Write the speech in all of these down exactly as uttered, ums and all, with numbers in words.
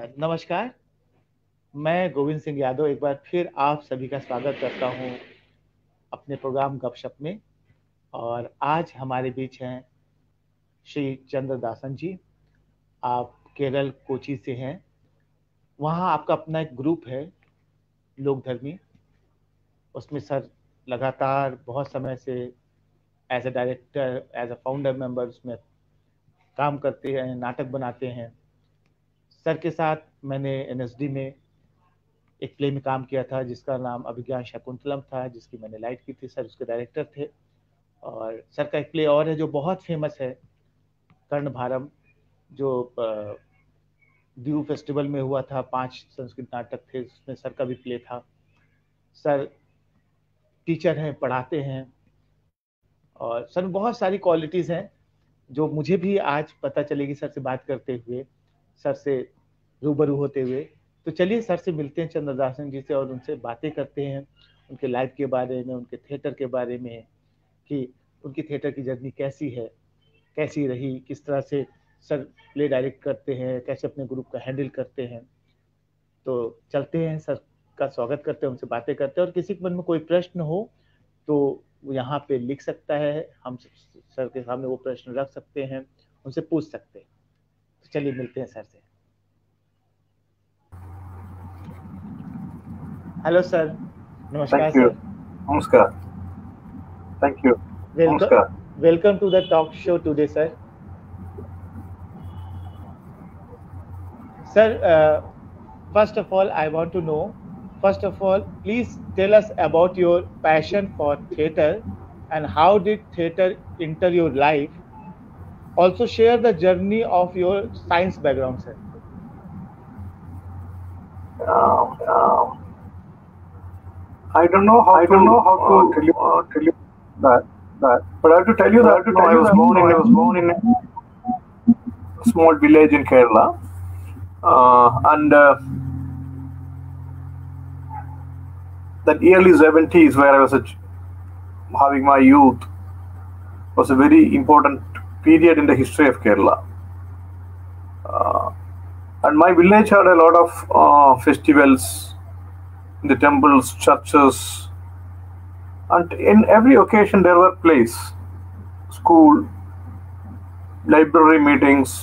नमस्कार, मैं गोविंद सिंह यादव एक बार फिर आप सभी का स्वागत करता हूं अपने प्रोग्राम गपशप में। और आज हमारे बीच हैं श्री चंद्रदासन जी। आप केरल कोची से हैं। वहाँ आपका अपना एक ग्रुप है लोकधर्मी, उसमें सर लगातार बहुत समय से as a director, as a founder member उसमें काम करते हैं, नाटक बनाते हैं। सर के साथ मैंने एन एस डी में एक प्ले में काम किया था जिसका नाम अभिज्ञान शकुंतलम था, जिसकी मैंने लाइट की थी। सर उसके डायरेक्टर थे। और सर का एक प्ले और है जो बहुत फेमस है, कर्णभारम, जो दीव फेस्टिवल में हुआ था। पांच संस्कृत नाटक थे, उसमें सर का भी प्ले था। सर टीचर हैं, पढ़ाते हैं, और सर में बहुत सारी क्वालिटीज़ हैं जो मुझे भी आज पता चलेगी सर से बात करते हुए, सर से रूबरू होते हुए। तो चलिए सर से मिलते हैं, चंद्रदासन जी से, और उनसे बातें करते हैं उनके लाइफ के बारे में, उनके थिएटर के बारे में, कि उनकी थिएटर की जर्नी कैसी है, कैसी रही, किस तरह से सर प्ले डायरेक्ट करते हैं, कैसे अपने ग्रुप का हैंडल करते हैं। तो चलते हैं, सर का स्वागत करते हैं, उनसे बातें करते हैं। और किसी के मन में कोई प्रश्न हो तो वो यहाँ पे लिख सकता है, हम सर के सामने वो प्रश्न रख सकते हैं, उनसे पूछ सकते हैं। तो चलिए मिलते हैं सर से। हेलो सर, नमस्कार सर। नमस्कार, थैंक यू। नमस्कार, welcome to the talk show today sir. Sir, first of all, I want to know, first of all, please tell us about your passion for theatre and how did theatre enter your life. Also share the journey of your science background, sir. Um, um, I don't know how I don't know how to uh, tell you uh, tell you that that, but I have to tell you that, that no, I was born in I was born in a small village in Kerala, uh, and uh, that early seventies where I was a, having my youth was a very important period in the history of Kerala. Uh, and my village had a lot of uh, festivals in the temples, churches, and in every occasion there were plays, school, library meetings,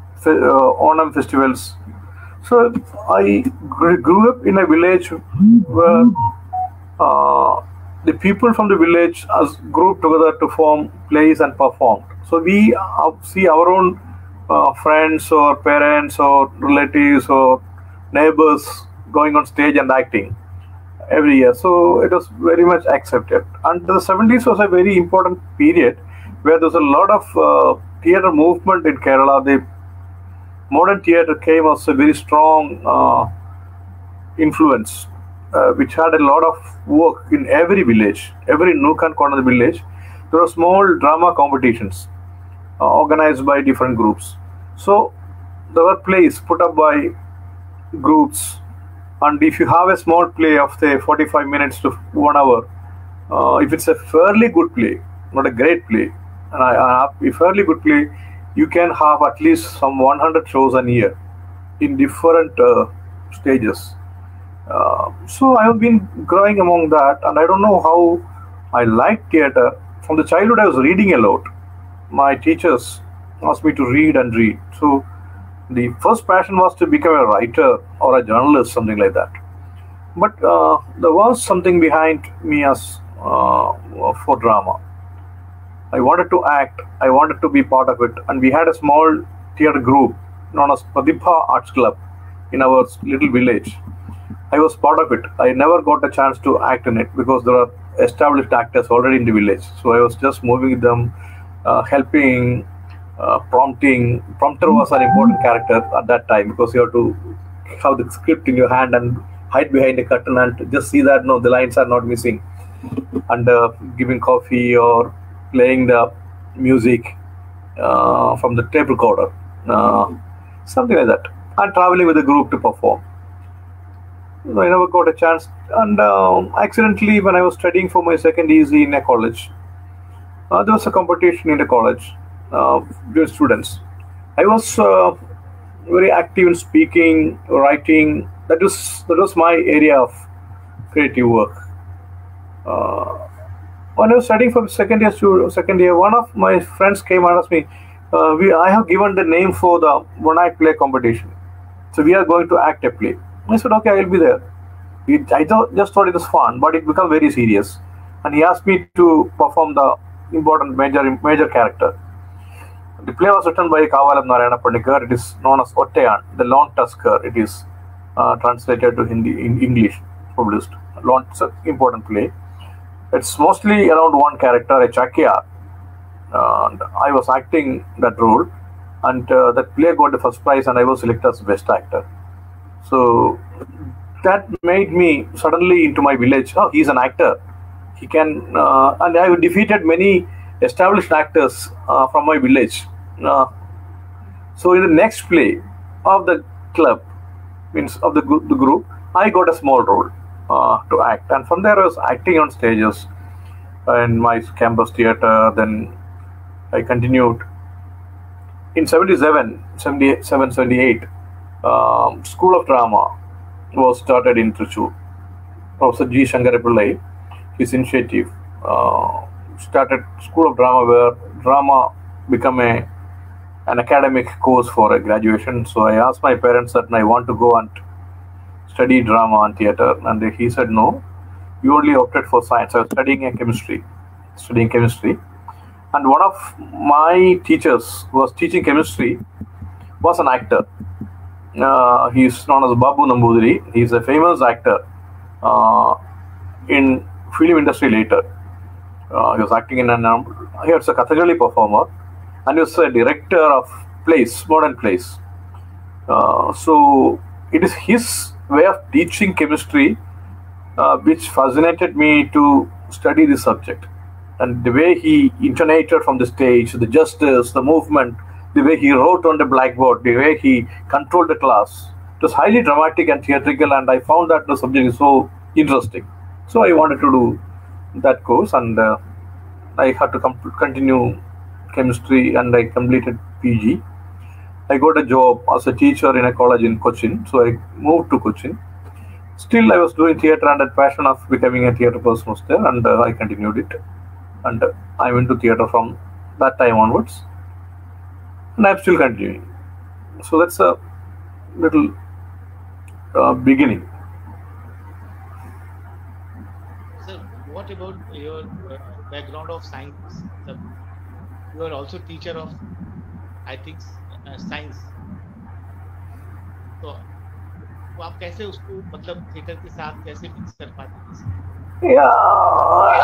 uh, Onam festivals. So I grew up in a village where uh, the people from the village as grouped together to form plays and performed. So we uh, see our own uh, friends or parents or relatives or neighbors going on stage and acting every year. So it was very much accepted. And the seventies was a very important period where there was a lot of uh, theatre movement in Kerala. The modern theatre came as a very strong uh, influence, uh, which had a lot of work in every village, every nook and corner of the village. There were small drama competitions uh, organized by different groups. So there were plays put up by groups. And if you have a small play of say forty-five minutes to one hour, uh, if it's a fairly good play, not a great play, and I, I, a fairly good play, you can have at least some one hundred shows a year in different uh, stages. Uh, so I have been growing among that, and I don't know how I like theatre. From the childhood, I was reading a lot. My teachers asked me to read and read. So the first passion was to become a writer or a journalist, something like that. But uh, there was something behind me as uh, for drama. I wanted to act. I wanted to be part of it. And we had a small theatre group known as Pradibha Arts Club in our little village. I was part of it. I never got a chance to act in it because there are established actors already in the village. So I was just moving with them, uh, helping, Uh, prompting. Prompter was an important character at that time because you have to have the script in your hand and hide behind a curtain and just see that no, the lines are not missing, and uh, giving coffee or playing the music uh, from the tape recorder, uh, something like that, and traveling with the group to perform. So I never got a chance, and uh, accidentally when I was studying for my second E C in a college, uh, there was a competition in the college. Uh, students. I was uh, very active in speaking, writing. That was that was my area of creative work. Uh, when I was studying for second year, stu- second year, one of my friends came and asked me, uh, "We I have given the name for the one act play competition, so we are going to act a play." I said, "Okay, I will be there." It, I thought, just thought it was fun, but it became very serious, and he asked me to perform the important major major character. The play was written by Kavalam Narayana Pandikar. It is known as Ottayan, the Lone Tusker. It is uh, translated to Hindi in English, published. Lone, it's an important play. It's mostly around one character, a Chakia. Uh, and I was acting that role, and uh, that play got the first prize, and I was selected as best actor. So that made me suddenly into my village. Oh, he's an actor. He can, uh, and I defeated many established actors uh, from my village. Uh, so in the next play of the club, means of the, the group, I got a small role uh, to act, and from there I was acting on stages in my campus theater. Then I continued in seventy-seven, seventy-seven, seventy-eight. Um, School of Drama was started in Trichy. Professor G. Shankara Pillai, his initiative, uh, started School of Drama, where drama became a an academic course for a graduation. So I asked my parents that I want to go and study drama and theater, and he said no, you only opted for science. I was studying a chemistry, studying chemistry, and one of my teachers who was teaching chemistry was an actor. Uh, he is known as Babu Nambudiri. He is a famous actor uh, in film industry later. Uh, he was acting in an um, he was a Kathakali performer, and he was a director of plays, modern plays. Uh, so it is his way of teaching chemistry uh, which fascinated me to study this subject. And the way he intonated from the stage, the gestures, the movement, the way he wrote on the blackboard, the way he controlled the class, it was highly dramatic and theatrical, and I found that the subject is so interesting. So I wanted to do that course, and uh, I had to continue chemistry, and I completed P G. I got a job as a teacher in a college in Cochin, so I moved to Cochin. Still, I was doing theatre, and that passion of becoming a theatre person was there, and uh, I continued it. And uh, I'm into theatre from that time onwards, and I'm still continuing. So that's a little uh, beginning. Sir, what about your uh, background of science? Sir, you are also teacher of, I think, uh, science. तो तो आप कैसे उसको मतलब theatre के साथ कैसे mix कर पाते हैं? Yeah,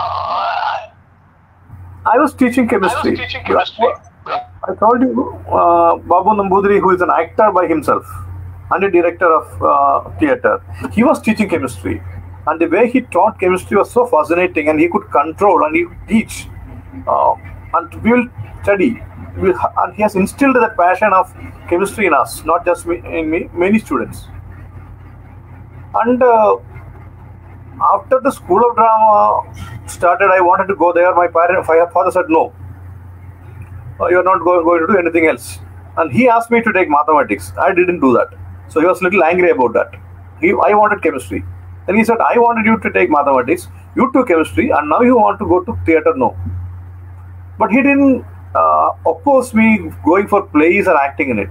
I was teaching chemistry. I, was teaching chemistry. I told you, uh, Babu Nambudiri, who is an actor by himself and a director of uh, theatre, he was teaching chemistry. And the way he taught chemistry was so fascinating, and he could control and he could teach. Uh, and we will study. We will, and he has instilled that passion of chemistry in us, not just me, in me, many students. And uh, after the School of Drama started, I wanted to go there. My parent, my father said, no, you're not go, going to do anything else. And he asked me to take mathematics. I didn't do that. So he was a little angry about that. He, I wanted chemistry. Then he said, I wanted you to take mathematics. You took chemistry, and now you want to go to theatre? No. But he didn't uh, oppose me going for plays or acting in it.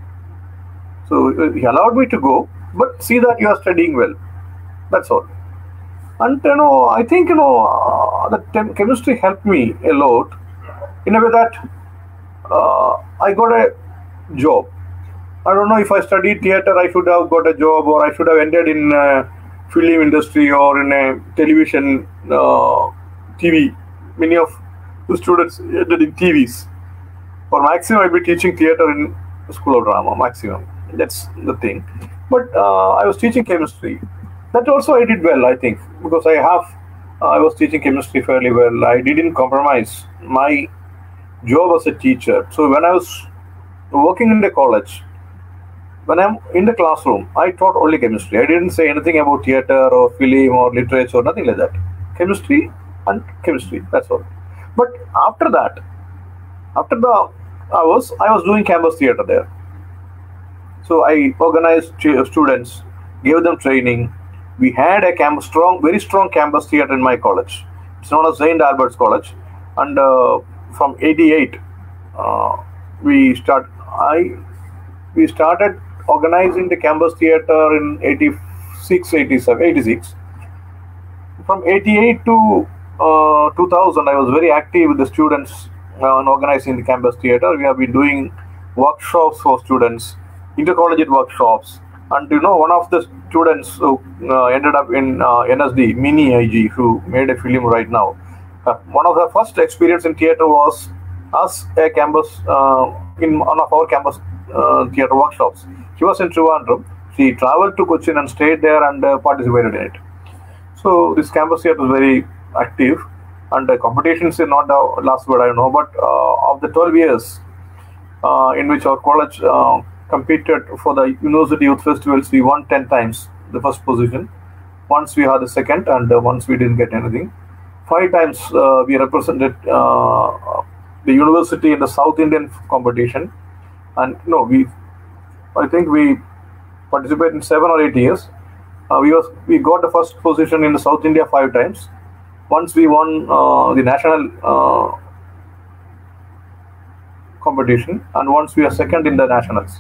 So he allowed me to go, but see that you are studying well. That's all. And you know, I think you know uh, that chemistry helped me a lot in a way that uh, I got a job. I don't know if I studied theatre, I should have got a job, or I should have ended in uh, film industry or in a television, uh, T V. Many of the students ended in T Vs. Or maximum, I'll be teaching theatre in School of Drama. Maximum. That's the thing. But uh, I was teaching chemistry. That also I did well, I think, because I have, uh, I was teaching chemistry fairly well. I didn't compromise my job as a teacher. So when I was working in the college, when I'm in the classroom, I taught only chemistry. I didn't say anything about theatre or film or literature, nothing like that. Chemistry and chemistry, that's all. But after that, after the hours, I was doing campus theatre there. So I organized students, gave them training. We had a campus, strong, very strong campus theater in my college. It's known as Saint Albert's College, and uh, from eighty-eight, uh, we start. I we started organizing the campus theater in eighty-six, eighty-seven, eighty-six. From eighty-eight to uh, two thousand, I was very active with the students uh, in organizing the campus theater. We have been doing workshops for students, intercollegiate workshops, and you know, one of the students who uh, ended up in uh, N S D, Mini I G, who made a film right now. Uh, one of her first experience in theater was us a campus uh, in one of our campus uh, theater workshops. She was in Trivandrum. She traveled to Cochin and stayed there and uh, participated in it. So this campus theater is very active, and the competitions is not the last word I know, but uh, of the twelve years uh, in which our college uh, competed for the University Youth Festivals, we won ten times the first position. Once we had the second, and uh, once we didn't get anything. Five times uh, we represented uh, the university in the South Indian competition, and no, we I think we participated in seven or eight years. Uh, we was we got the first position in the South India five times. Once we won uh, the national uh, competition, and once we are second in the nationals.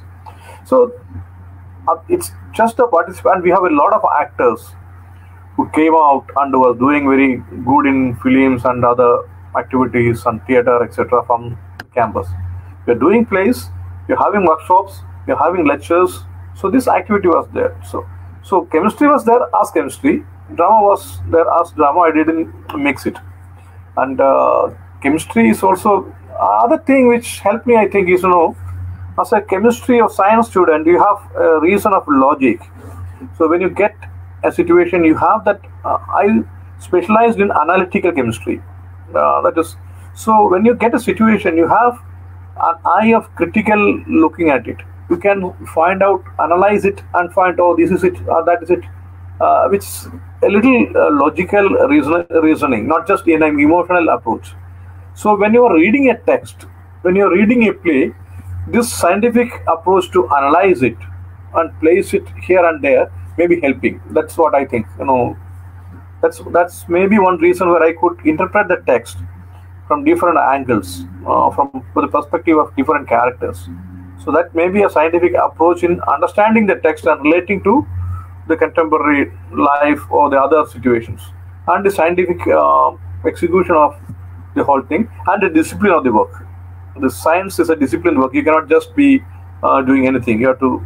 So uh, it's just a participant. We have a lot of actors who came out and were doing very good in films and other activities and theater, et cetera from campus. We're doing plays, we're having workshops, we're having lectures. So this activity was there. So so chemistry was there as chemistry, drama was there as drama. I didn't mix it. And uh, chemistry is also other thing which helped me, I think, is, you know, as a chemistry or science student, you have a reason of logic. So when you get a situation, you have that. Uh, I specialized in analytical chemistry. Uh, that is, so when you get a situation, you have an eye of critical looking at it. You can find out, analyze it, and find, oh, this is it, or that is it, uh, which is a little uh, logical reason, reasoning, not just in an emotional approach. So when you are reading a text, when you are reading a play, this scientific approach to analyze it and place it here and there may be helping. That's what I think. You know, that's that's maybe one reason where I could interpret the text from different angles, uh, from the perspective of different characters. So that may be a scientific approach in understanding the text and relating to the contemporary life or the other situations, and the scientific uh, execution of the whole thing, and the discipline of the work. The science is a disciplined work. You cannot just be uh, doing anything. You have to.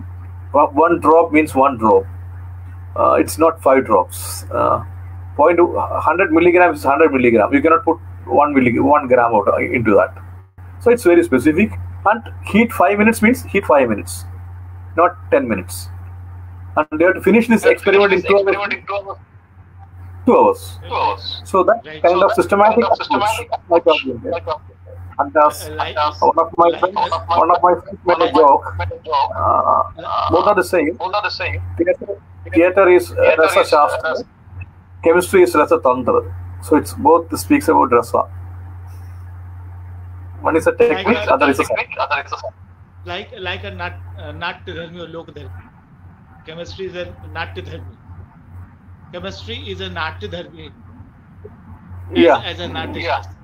Uh, one drop means one drop. Uh, it's not five drops. Uh, point one hundred milligrams is one hundred milligrams. You cannot put one milligram, one gram out into that. So it's very specific. And heat five minutes means heat five minutes, not ten minutes. And they have to finish this experiment in two hours. Two hours. Two hours. So that right. kind so of systematic approach. And that's uh, like, one of my friends, uh, one of my friends made a joke. Uh, both are the same. Both are the same. Theater, theater is uh, Rasa Shastra. Chemistry is Rasa Tantra. So it's both speaks about Rasa. One is a technique, like a, other is a technique, other is a like like a nat uh, Natya Dharmi or Lok Dharmi. Chemistry is a Natya Dharmi. Chemistry is a Natya Dharmi. Yeah. As, as a Natya yeah. Shastra.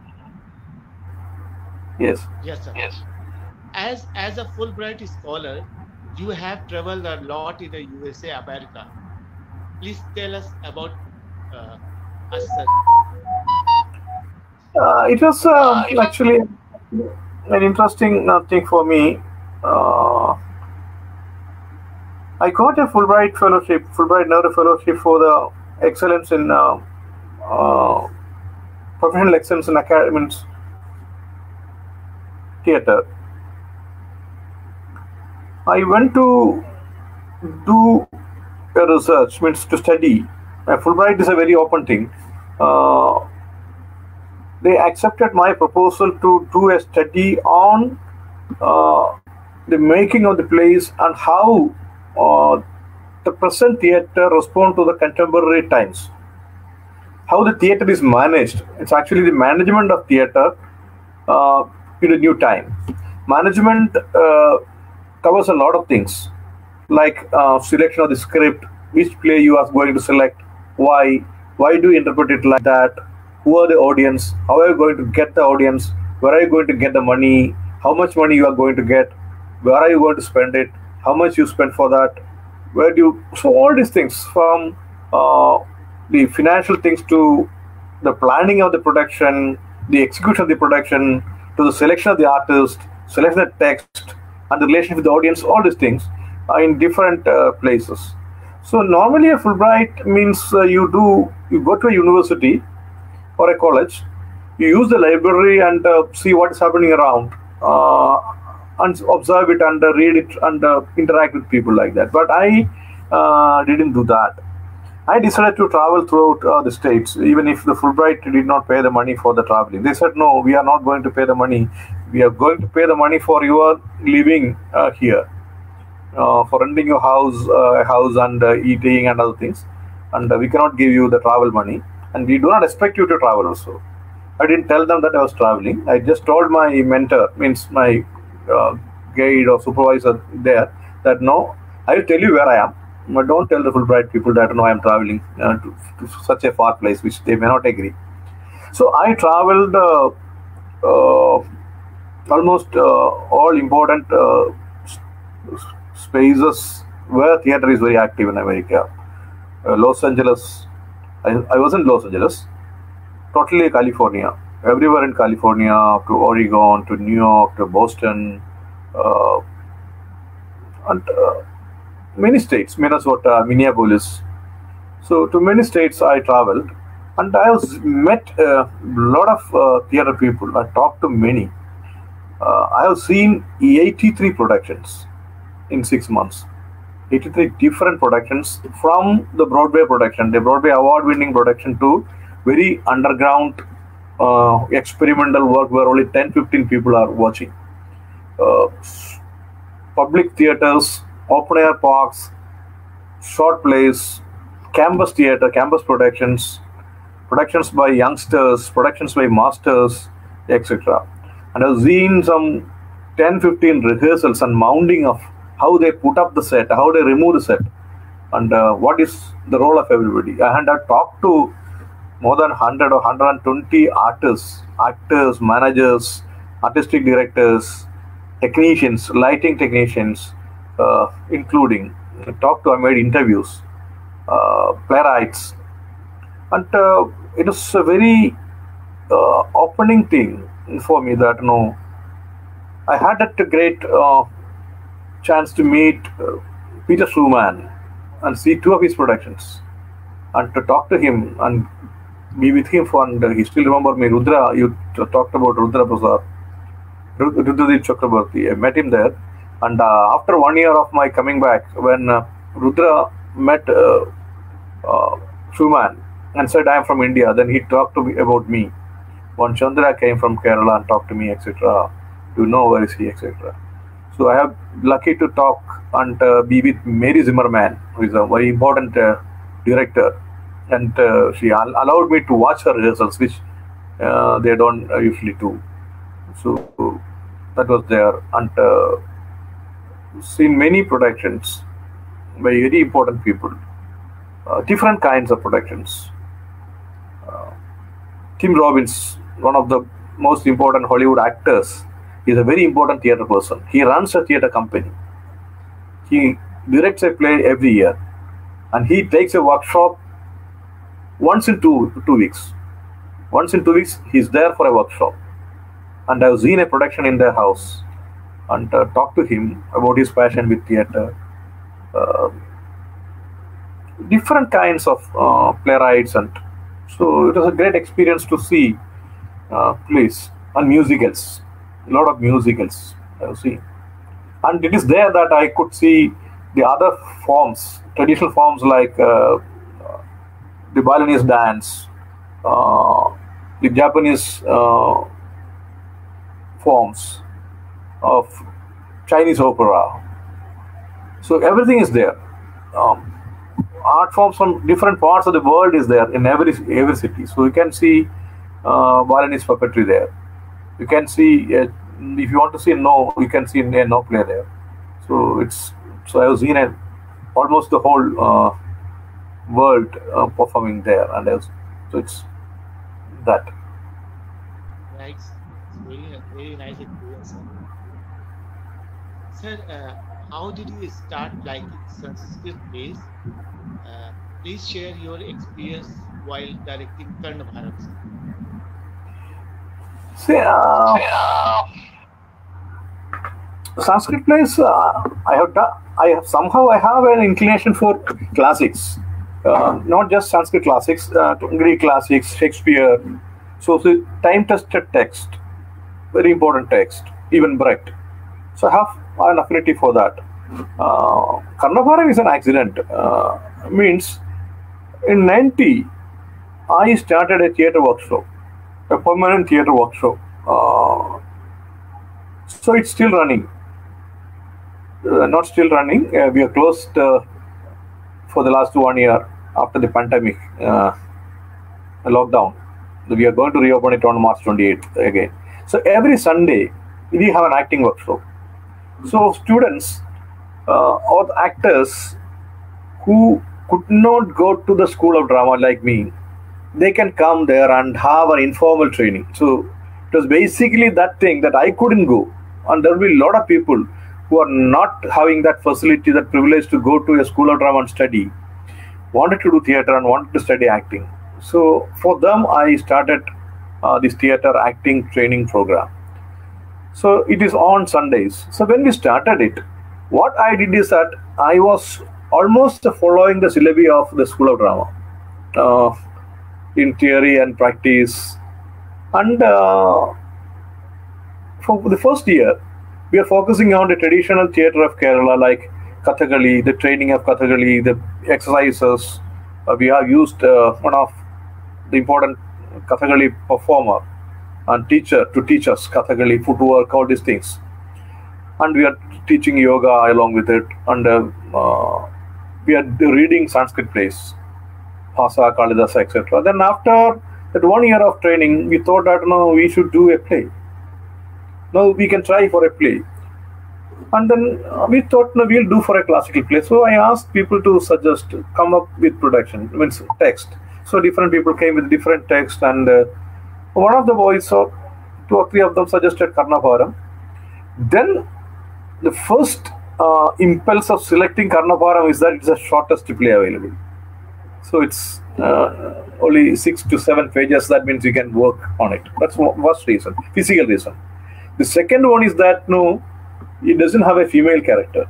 Yes. Yes, sir. Yes. As as a Fulbright scholar, you have traveled a lot in the U S A, America. Please tell us about uh, us, sir. Uh, it was uh, uh, it actually an interesting uh, thing for me. Uh, I got a Fulbright fellowship, Fulbright Nehru fellowship for the excellence in uh, uh, professional excellence in academics. Theater. I went to do a research, means to study. Uh, Fulbright is a very open thing. Uh, they accepted my proposal to do a study on uh, the making of the plays and how uh, the present theater responds to the contemporary times. How the theater is managed. It's actually the management of theater uh, in a new time. Management uh, covers a lot of things, like uh, selection of the script, which play you are going to select, why, why do you interpret it like that, who are the audience, how are you going to get the audience, where are you going to get the money, how much money you are going to get, where are you going to spend it, how much you spend for that, where do you, so all these things, from uh, the financial things to the planning of the production, the execution of the production, to the selection of the artist, selection of the text, and the relationship with the audience, all these things are in different uh, places. So normally a Fulbright means uh, you do, you go to a university or a college, you use the library and uh, see what is happening around, uh, and observe it and uh, read it and uh, interact with people like that. But I uh, didn't do that. I decided to travel throughout uh, the states, even if the Fulbright did not pay the money for the traveling. They said, no, we are not going to pay the money. We are going to pay the money for your living uh, here, uh, for renting your house, uh, house and uh, eating and other things. And uh, we cannot give you the travel money. And we do not expect you to travel also. I didn't tell them that I was traveling. I just told my mentor, means my uh, guide or supervisor there, that no, I will tell you where I am. But don't tell the Fulbright people that no, I am traveling uh, to, to such a far place, which they may not agree. So I traveled uh, uh, almost uh, all important uh, spaces where theater is very active in America. Uh, Los Angeles, I, I was in Los Angeles, totally California, everywhere in California, to Oregon, to New York, to Boston, uh, and uh, many states, Minnesota, Minneapolis. So to many states I traveled, and I was met a lot of uh, theater people. I talked to many. Uh, I have seen eighty-three productions in six months. eighty-three different productions, from the Broadway production, the Broadway award-winning production, to very underground uh, experimental work where only ten to fifteen people are watching. Uh, public theaters, open air parks, short plays, campus theater, campus productions, productions by youngsters, productions by masters, et cetera. And I've seen some ten to fifteen rehearsals and mounting of how they put up the set, how they remove the set, and uh, what is the role of everybody. And I've talked to more than one hundred or one hundred twenty artists, actors, managers, artistic directors, technicians, lighting technicians, uh, including, talked to, I made interviews, uh, playwrights. And uh, it was a very uh, opening thing for me that, you know, I had that great uh, chance to meet uh, Peter Schumann and see two of his productions, and to talk to him and be with him for, and he still remember me. Rudra, you talked about Rudra Prasad, Rudradeep Chakrabarti. I met him there, and uh, after one year of my coming back, when uh, Rudra met uh, uh, Schumann and said, I am from India, then he talked to me about me. When Chandra came from Kerala and talked to me, et cetera, you know where is he, et cetera. So I have lucky to talk and uh, be with Mary Zimmerman, who is a very important uh, director, and uh, she al allowed me to watch her rehearsals, which uh, they don't uh, usually do. So that was there, and uh, seen many productions by very important people, uh, different kinds of productions. Uh, Tim Robbins, one of the most important Hollywood actors, is a very important theater person. He runs a theater company. He directs a play every year, and he takes a workshop once in two two weeks. Once in two weeks, he's there for a workshop. And I've seen a production in their house and uh, talked to him about his passion with theater. Uh, different kinds of uh, playwrights, and so it was a great experience to see uh, plays and musicals. A lot of musicals I've seen, and it is there that I could see the other forms, traditional forms like uh, the Balinese dance, uh, the Japanese uh, forms of Chinese opera. So everything is there. Um, art forms from different parts of the world is there in every every city. So you can see uh, Balinese puppetry there. You can see, uh, if you want to see no, you can see a no play there. So it's so I was in a, almost the whole uh, world uh, performing there, and I was, so it's that. Right. It's very, very nice experience, sir. Sir, uh, how did you start liking Sanskrit plays? Uh, please share your experience while directing Karna Bharat, sir. See, uh, Sanskrit plays. Uh, I have done. I have somehow I have an inclination for classics, uh, not just Sanskrit classics, uh, Greek classics, Shakespeare. So, the time-tested text, very important text, even Brecht. So I have an affinity for that. Uh, Karna Bharat is an accident. Uh, means in ninety, I started a theatre workshop, a permanent theatre workshop. Uh, so it's still running. Uh, not still running. Uh, we are closed uh, for the last one year after the pandemic uh, lockdown. We are going to reopen it on March twenty-eighth again. So every Sunday we have an acting workshop. So students uh, or the actors who could not go to the school of drama like me, they can come there and have an informal training. So it was basically that thing that I couldn't go, and there will be a lot of people who are not having that facility, that privilege to go to a school of drama and study, wanted to do theater and wanted to study acting. So for them, I started uh, this theater acting training program. So it is on Sundays. So when we started it, what I did is that I was almost following the syllabi of the school of drama uh, in theory and practice. And uh, for the first year, we are focusing on the traditional theatre of Kerala, like Kathakali, the training of Kathakali, the exercises. Uh, we have used uh, one of the important Kathakali performer and teacher to teach us Kathakali, footwork, all these things. And we are teaching yoga along with it. And uh, uh, we are reading Sanskrit plays, Bhasa, Kalidasa, et cetera. Then after that one year of training, we thought that no, we should do a play. Now we can try for a play. And then uh, we thought, no, we'll do for a classical play. So I asked people to suggest, come up with production, means text. So different people came with different text, and uh, one of the boys, or two or three of them, suggested Karna Bharat. Then the first uh, impulse of selecting Karna Bharat is that it's the shortest play available. So it's uh, only six to seven pages. That means you can work on it. That's one first reason, physical reason. The second one is that no, it doesn't have a female character,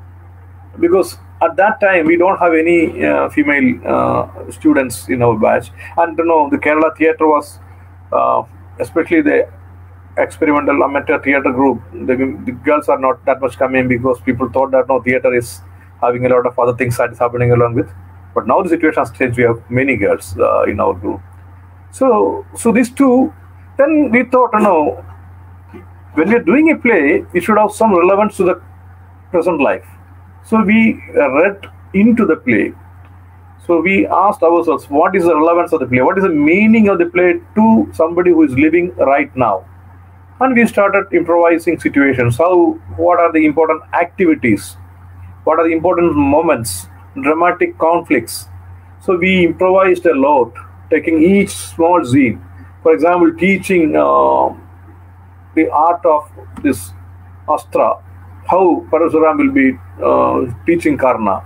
because at that time we don't have any uh, female uh, students in our batch, and you know the Kerala theatre was, uh, especially the experimental amateur theatre group, the, the girls are not that much coming because people thought that no, theatre is having a lot of other things that is happening along with. But now the situation has changed. We have many girls uh, in our group. So, so these two, then we thought, you know, when we're doing a play, it should have some relevance to the present life. So we read into the play. So we asked ourselves, what is the relevance of the play? What is the meaning of the play to somebody who is living right now? And we started improvising situations. How, what are the important activities? What are the important moments, dramatic conflicts? So we improvised a lot, taking each small scene. For example, teaching uh, the art of this Astra, how Parasuram will be uh, teaching Karna.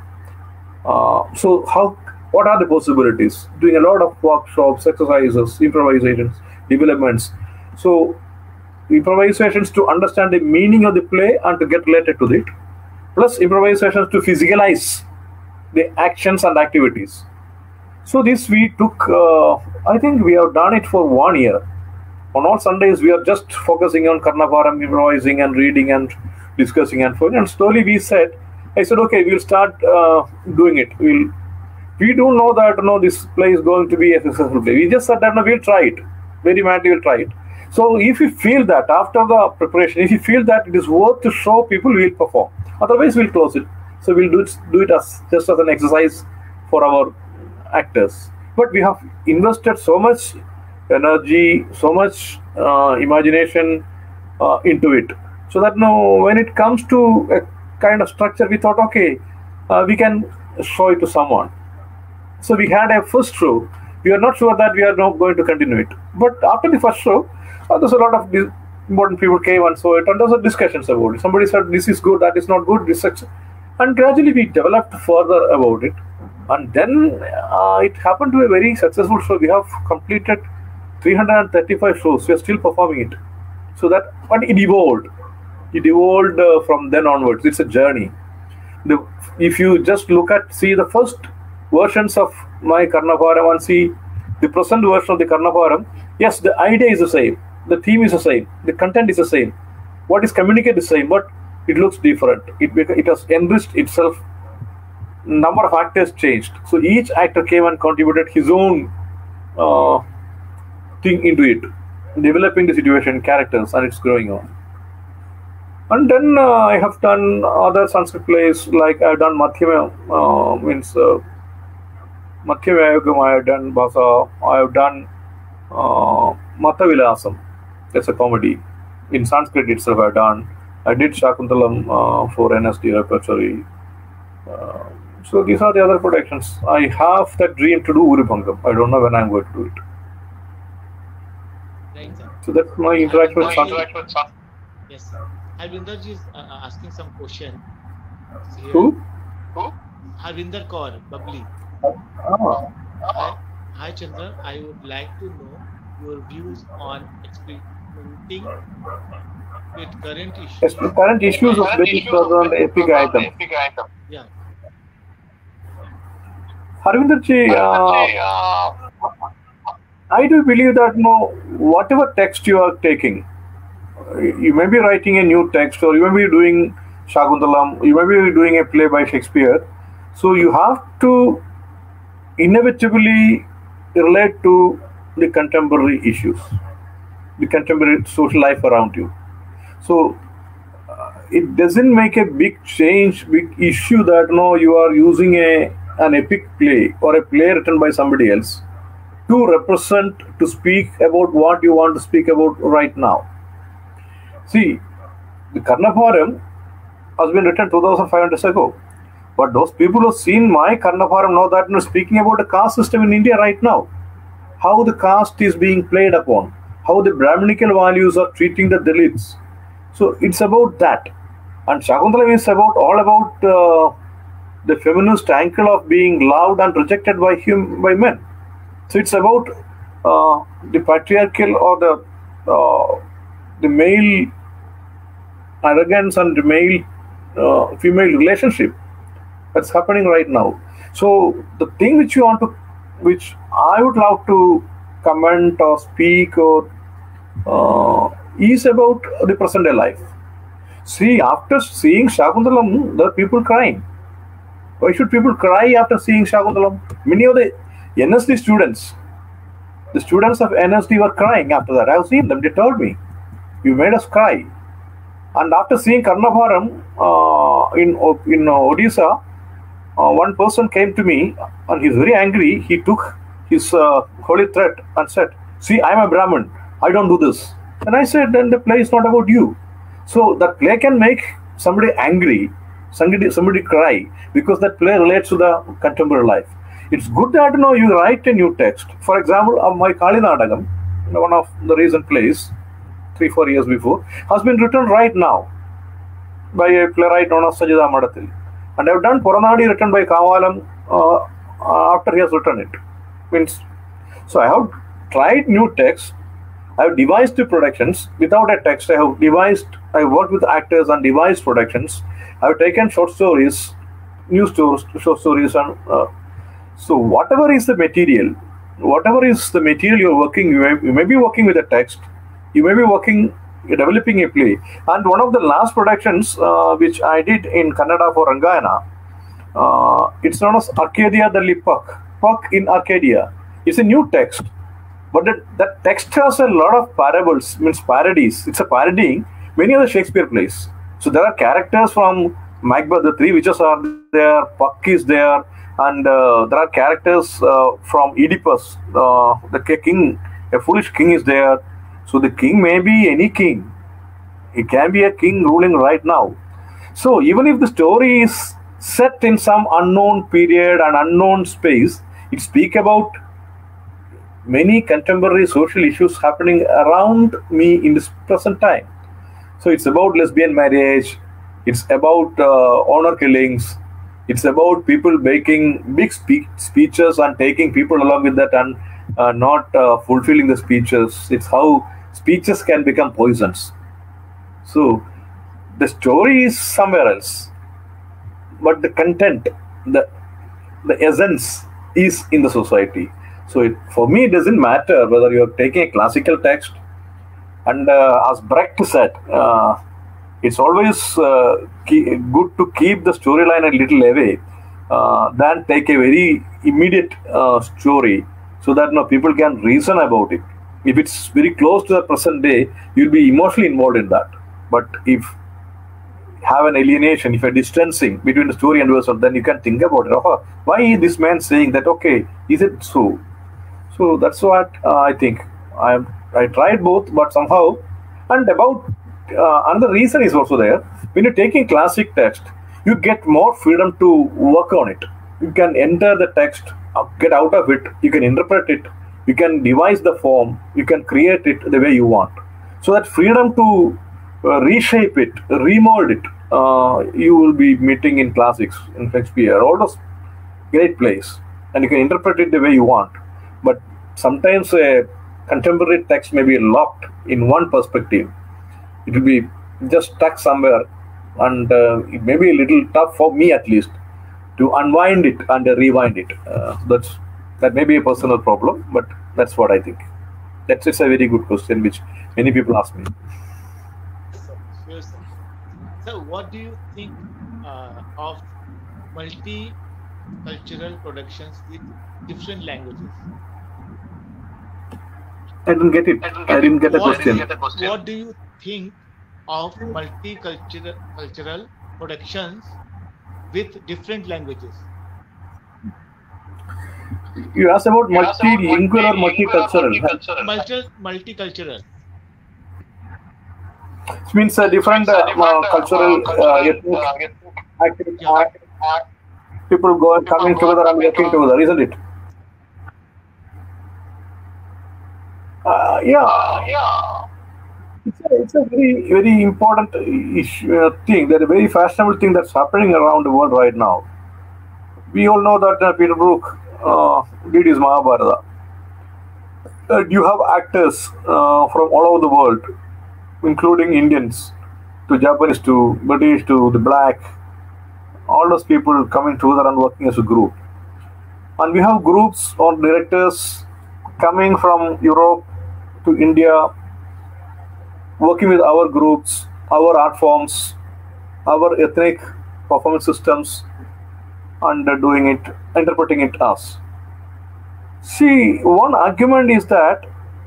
Uh, so how, what are the possibilities? Doing a lot of workshops, exercises, improvisations, developments. So improvisations to understand the meaning of the play and to get related to it, plus improvisations to physicalize the actions and activities. So this we took, uh, I think we have done it for one year. On all Sundays, we are just focusing on Karna Bharat, improvising and reading and discussing and and slowly we said, I said, okay, we'll start uh, doing it. We'll, we don't know that no, this play is going to be a successful play. We just said that no, we'll try it. Very madly, we'll try it. So if you feel that after the preparation, if you feel that it is worth to show people, we'll perform. Otherwise, we'll close it. So we'll do it, do it as just as an exercise for our actors. But we have invested so much energy, so much uh, imagination uh, into it, so that now when it comes to a kind of structure, we thought, okay, uh, we can show it to someone. So we had a first show. We are not sure that we are not going to continue it. But after the first show, uh, there's a lot of di- important people came and saw it, and there was discussions about it. Somebody said this is good, that is not good, this such, and gradually we developed further about it. And then uh, it happened to be a very successful show. We have completed three hundred thirty-five shows. We are still performing it. So that, but it evolved. It evolved uh, from then onwards. It's a journey. The, if you just look at, see the first versions of my Karnapharam and see the present version of the Karnapharam, yes, the idea is the same. The theme is the same. The content is the same. What is communicated is the same, but it looks different. It, it has enriched itself. Number of actors changed. So each actor came and contributed his own uh, thing into it, developing the situation, characters, and it's growing on. And then uh, I have done other Sanskrit plays, like I've done Madhyama, uh, means uh, Madhyama Yogam, I have done Bhasa, I have done uh, Mathavilasam, that's a comedy. In Sanskrit itself I have done. I did Shakuntalam uh, for N S D repertory. Uh, so these are the other productions. I have that dream to do Urubangam. I don't know when I'm going to do it. Right, sir. So that's my interaction with Sanskrit. Yes, sir. Harvinder ji is uh, asking some question. Who? Who? Harvinder Kaur, Babli. Ah. Hi, hi Chandra, I would like to know your views on experimenting with current issues. Yes, the current issues of very present epic item. Yeah. Harvinder ji, uh, I do believe that no, whatever text you are taking, you may be writing a new text, or you may be doing Shakuntalam, you may be doing a play by Shakespeare. So you have to inevitably relate to the contemporary issues, the contemporary social life around you. So uh, it doesn't make a big change, big issue that no, you are using a an epic play or a play written by somebody else to represent, to speak about what you want to speak about right now. See, the Karnapharam has been written two thousand five hundred years ago. But those people who have seen my Karnapharam know that, you know, speaking about the caste system in India right now, how the caste is being played upon, how the Brahminical values are treating the Dalits. So it's about that. And Shakuntalam is about all about uh, the feminist angle of being loved and rejected by him by men. So it's about uh, the patriarchal or the uh, the male arrogance and the male uh, female relationship that's happening right now. So the thing which you want to, which I would love to comment or speak or uh, is about the present day life. See, after seeing Shakuntalam, there are people crying. Why should people cry after seeing Shakuntalam? Many of the N S D students, the students of N S D were crying after that. I have seen them. They told me, "You made us cry." And after seeing Karnapharam uh, in in uh, Odisha, uh, one person came to me and he's very angry. He took his uh, holy thread and said, "See, I'm a Brahmin. I don't do this." And I said, "Then the play is not about you." So that play can make somebody angry, somebody somebody cry, because that play relates to the contemporary life. It's good that, you know, you write a new text. For example, uh, my Kali Nadagam, one of the recent plays, three, four years before, has been written right now by a playwright known as Sajida Madathil. And I've done Puranadi written by Kavalam uh, after he has written it. Means, so I have tried new texts. I have devised the productions without a text. I have devised, I have worked with actors and devised productions. I have taken short stories, new stories, short stories, and uh, so whatever is the material, whatever is the material you're working, you may, you may be working with a text, you may be working, developing a play. And one of the last productions uh, which I did in Kannada for Rangayana, uh, it's known as Arcadia the Puck, Puck in Arcadia. It's a new text, but that, that text has a lot of parables, means parodies. It's a parodying many of the Shakespeare plays. So there are characters from Macbeth, the three witches are there, Puck is there, and uh, there are characters uh, from Oedipus, uh, the king, a foolish king is there. So the king may be any king. He can be a king ruling right now. So even if the story is set in some unknown period and unknown space, it speaks about many contemporary social issues happening around me in this present time. So it's about lesbian marriage, it's about uh, honor killings, it's about people making big spe- speeches and taking people along with that and uh, not uh, fulfilling the speeches. It's how speeches can become poisons. So the story is somewhere else, but the content, the the essence is in the society. So it, for me, it doesn't matter whether you're taking a classical text, and uh, as Brecht said, uh, it's always uh, key, good to keep the storyline a little away uh, than take a very immediate uh, story, so that you know, people can reason about it. If it's very close to the present day, you'll be emotionally involved in that. But if have an alienation, if a distancing between the story and verse, then you can think about it. Oh, why is this man saying that? Okay, is it so? So that's what uh, I think. I I tried both, but somehow, and about uh, another reason is also there. When you're taking classic text, you get more freedom to work on it. You can enter the text, uh, get out of it. You can interpret it. You can devise the form. You can create it the way you want. So that freedom to uh, reshape it, remold it, uh, you will be meeting in classics, in Shakespeare, all those great plays, and you can interpret it the way you want. But sometimes a contemporary text may be locked in one perspective. It will be just stuck somewhere, and uh, it may be a little tough for me, at least, to unwind it and uh, rewind it. Uh, that's that may be a personal problem, but that's what I think. That's it's a very good question, which many people ask me. Sure, sir. So, what do you think uh, of multicultural productions with different languages? I didn't get it. I didn't get the What, question. what do you think of multicultural cultural productions with different languages? You asked about multilingual or multicultural. Multi multicultural. It means uh, different uh, uh, cultural uh, ethnic activity, Yeah. people go and coming together and working together, isn't it? Uh, yeah, it's a, it's a very very important issue, uh, thing. That a very fashionable thing that's happening around the world right now. We all know that uh, Peter Brook uh, did his Mahabharata. Uh, you have actors uh, from all over the world, including Indians, to Japanese, to British, to the black. All those people coming together and working as a group. And we have groups or directors coming from Europe to India, working with our groups, our art forms, our ethnic performance systems, and uh, doing it, interpreting it as. See, one argument is that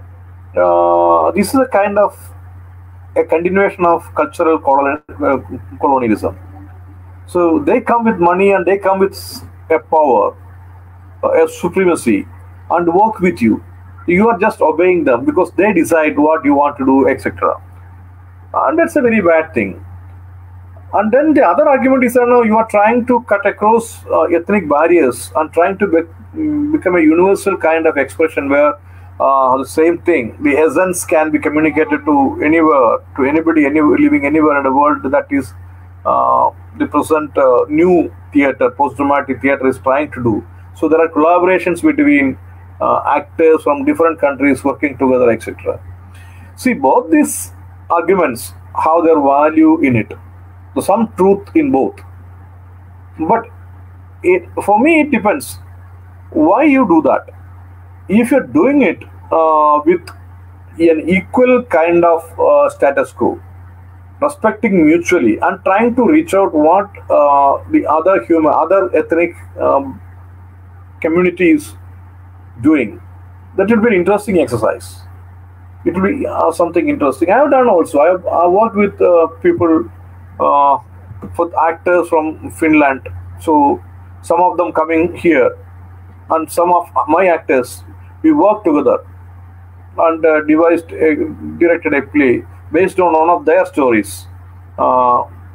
uh, this is a kind of a continuation of cultural colonial, uh, colonialism. So they come with money and they come with a power, a supremacy, and work with you. You are just obeying them because they decide what you want to do, et cetera. And that's a very bad thing. And then the other argument is that no, you are trying to cut across uh, ethnic barriers and trying to be, become a universal kind of expression where uh, the same thing, the essence can be communicated to anywhere, to anybody, anywhere, living anywhere in the world. That is uh, the present uh, new theater, post-dramatic theater is trying to do. So there are collaborations between uh, actors from different countries working together, et cetera. See, both these arguments have their value in it. So some truth in both. But it, for me, it depends why you do that. If you're doing it uh, with an equal kind of uh, status quo, respecting mutually and trying to reach out what uh, the other human, other ethnic um, community is doing, that will be an interesting exercise. It will be uh, something interesting. I have done also. I have I worked with uh, people, uh, for actors from Finland. So some of them coming here, and some of my actors, we worked together and uh, devised, a, directed a play based on one of their stories. Uh,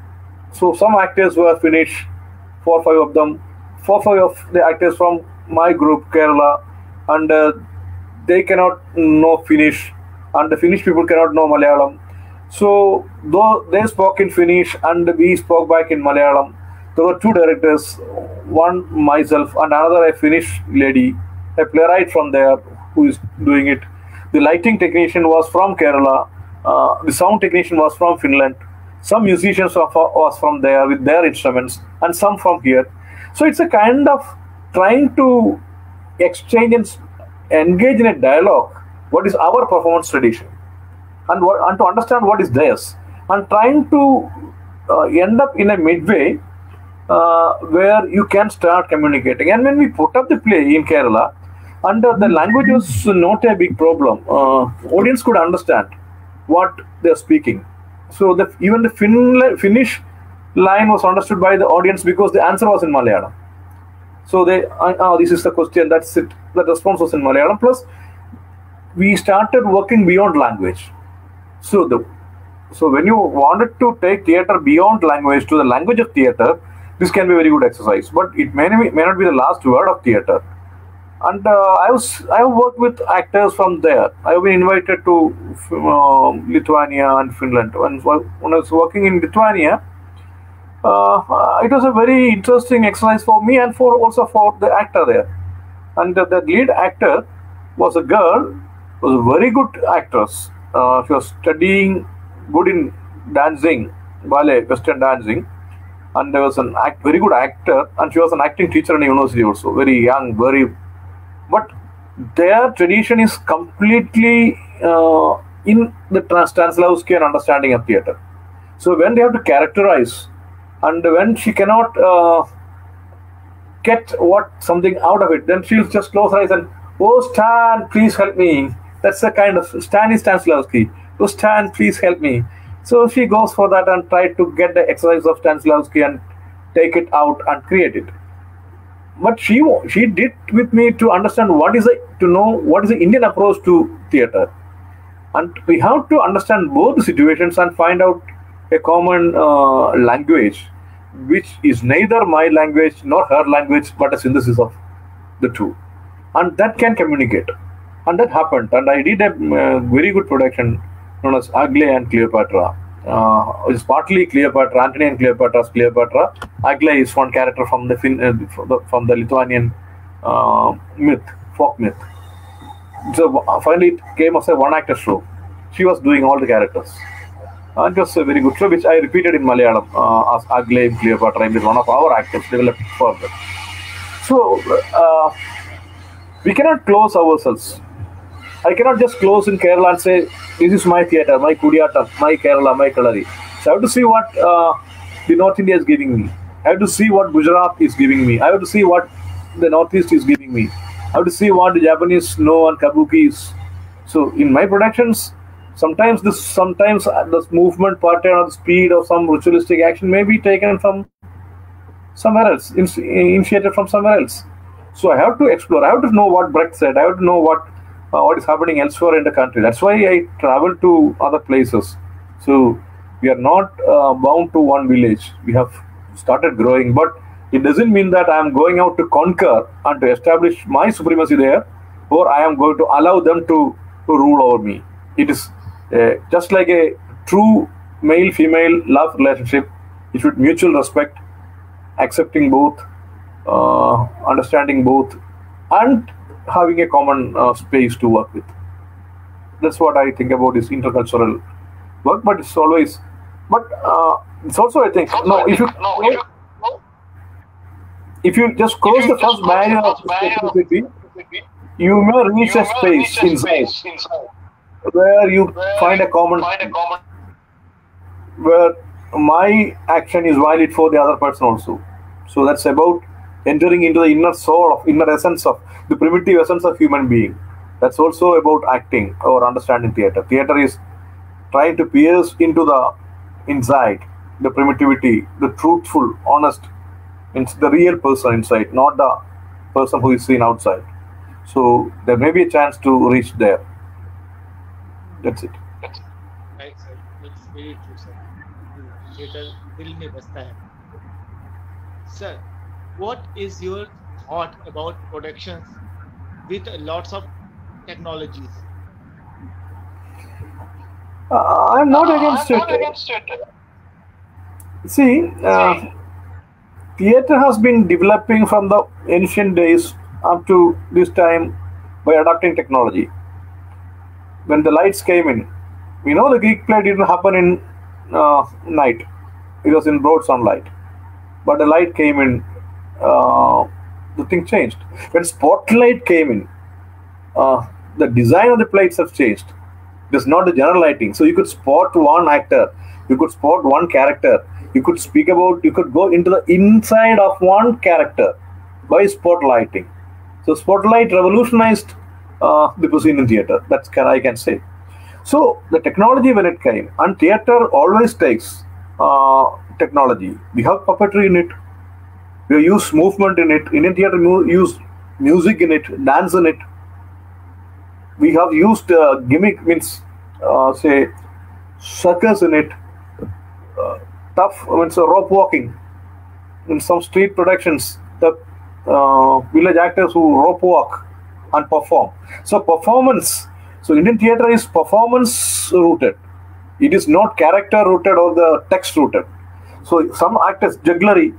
So some actors were Finnish, four five of them, four five of the actors from my group Kerala, and uh, they cannot know Finnish, and the Finnish people cannot know Malayalam. So though they spoke in Finnish and we spoke back in Malayalam, there were two directors, one myself and another a Finnish lady, a playwright from there who is doing it. The lighting technician was from Kerala, uh, the sound technician was from Finland, some musicians of, was from there with their instruments, and some from here. So it's a kind of trying to exchange and engage in a dialogue. What is our performance tradition? And, what, and to understand what is theirs, and trying to uh, end up in a midway uh, where you can start communicating. And when we put up the play in Kerala, and uh, the language was not a big problem, uh, audience could understand what they are speaking. So the, even the fin- Finnish line was understood by the audience because the answer was in Malayalam. So they, uh, oh, this is the question, that's it. The response was in Malayalam. Plus, we started working beyond language. So the so when you wanted to take theater beyond language to the language of theater, this can be a very good exercise. But it may, may not be the last word of theater. And uh, I was I have worked with actors from there. I have been invited to uh, Lithuania and Finland. When, when I was working in Lithuania, uh, it was a very interesting exercise for me and for also for the actor there. And uh, the lead actor was a girl, was a very good actress. Uh, she was studying good in dancing, ballet, Western dancing, and there was an act, very good actor, and she was an acting teacher in university also, very young, very. But their tradition is completely uh, in the Stanislavskian understanding of theater. So when they have to characterize, and when she cannot uh, get what something out of it, then she'll just close her eyes and, oh Stan, please help me. That's the kind of Stan is Stanislavski. Oh Stan, please help me. So she goes for that and try to get the exercise of Stanislavski and take it out and create it. But she she did with me to understand what is the, to know what is the Indian approach to theater, and we have to understand both the situations and find out a common uh, language, which is neither my language nor her language, but a synthesis of the two, and that can communicate. And that happened, and I did a uh, very good production known as Aglaé and Cleopatra. Uh, it's partly Cleopatra, Antony and Cleopatra's Cleopatra. Aglaé is one character from the fin- uh, from, the, from the Lithuanian uh, myth, folk myth. So uh, finally, it came as a one-actor show. She was doing all the characters, and it was a very good show, which I repeated in Malayalam uh, as Aglaé and Cleopatra. It is one of our actors developed further. So uh, we cannot close ourselves. I cannot just close in Kerala and say, this is my theatre, my Kudiyattam, my Kerala, my Kalari. So I have to see what uh, the North India is giving me. I have to see what Gujarat is giving me. I have to see what the Northeast is giving me. I have to see what the Japanese know and Kabuki is. So in my productions, sometimes this, sometimes this movement pattern or the speed of some ritualistic action may be taken from somewhere else, initiated from somewhere else. So I have to explore. I have to know what Brecht said. I have to know what Uh, what is happening elsewhere in the country. That's why I travel to other places. So we are not uh, bound to one village. We have started growing, but it doesn't mean that I am going out to conquer and to establish my supremacy there, or I am going to allow them to, to rule over me. It is uh, just like a true male-female love relationship. It should mutual respect, accepting both, uh, understanding both, and having a common uh, space to work with. That's what I think about this intercultural work. But it's always, but uh, it's also I think no. If you if you just close the first barrier of specificity, you may reach a space inside where you find a common, where my action is valid for the other person also. So that's about entering into the inner soul of inner essence of the primitive essence of human being. That's also about acting or understanding theater. Theater is trying to pierce into the inside, the primitivity, the truthful, honest, it's the real person inside, not the person who is seen outside. So there may be a chance to reach there. That's it. Right, sir. That's very true, sir. Theatre दिल में बसता है। Sir, what is your thought about productions with lots of technologies? Uh, I'm not against I'm it. not against it. See, uh, See, theatre has been developing from the ancient days up to this time by adapting technology. When the lights came in, we know the Greek play didn't happen in uh, night; it was in broad sunlight. But the light came in, uh, the thing changed. When spotlight came in, uh, the design of the plates have changed. It is not the general lighting. So you could spot one actor, you could spot one character, you could speak about, you could go into the inside of one character by spotlighting. So spotlight revolutionized uh, the cuisine in theater. That's can I can say. So the technology when it came, and theater always takes uh, technology. We have puppetry in it. We use movement in it. Indian theater mu- use music in it, dance in it. We have used uh, gimmick means uh, say circus in it. Uh, tough means uh, rope walking. In some street productions, the uh, village actors who rope walk and perform. So performance. So Indian theater is performance rooted. It is not character rooted or the text rooted. So some actors jugglery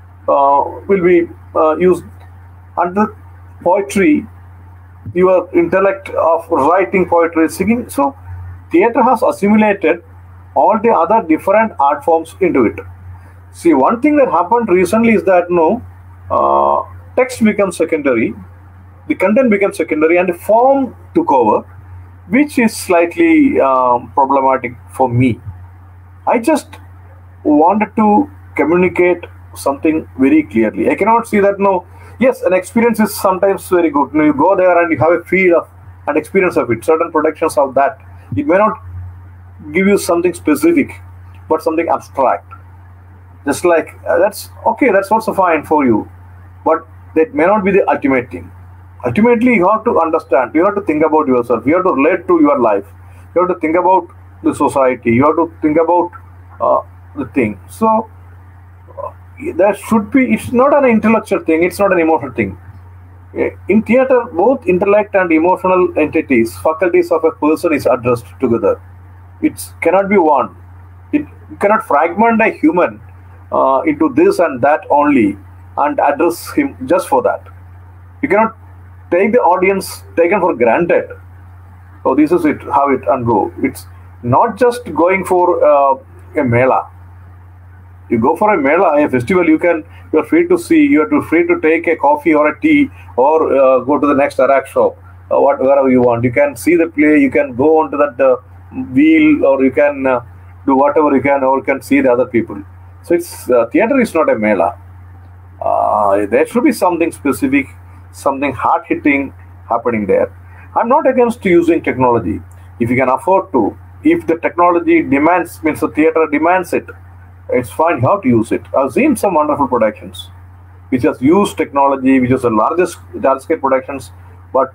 uh, will be uh, used under poetry. Your intellect of writing poetry, singing. So theater has assimilated all the other different art forms into it. See, one thing that happened recently is that no, uh, text becomes secondary, the content becomes secondary, and the form took over, which is slightly um, problematic for me. I just wanted to communicate something very clearly. I cannot see that no. Yes, an experience is sometimes very good. You know, you go there and you have a feel of an experience of it. Certain productions of that. It may not give you something specific, but something abstract. Just like uh, that's okay. That's also fine for you, but that may not be the ultimate thing. Ultimately, you have to understand. You have to think about yourself. You have to relate to your life. You have to think about the society. You have to think about uh, the thing. So there should be. It's not an intellectual thing. It's not an emotional thing. Eh, In theater, both intellect and emotional entities, faculties of a person is addressed together. It cannot be one. It you cannot fragment a human uh, into this and that only and address him just for that. You cannot take the audience taken for granted. So this is it, how it and go. It's not just going for uh, a mela. You go for a mela, a festival, you can you are free to see, you are to free to take a coffee or a tea or uh, go to the next Arak shop, uh, what- wherever you want. You can see the play, you can go onto that uh, wheel, or you can uh, do whatever you can, or you can see the other people. So it's uh, theater is not a mela. Uh, there should be something specific, something hard hitting happening there. I'm not against using technology if you can afford to. If the technology demands, means the theater demands it, it's fine. You have to use it. I've seen some wonderful productions which has used technology, which is the largest large scale productions, but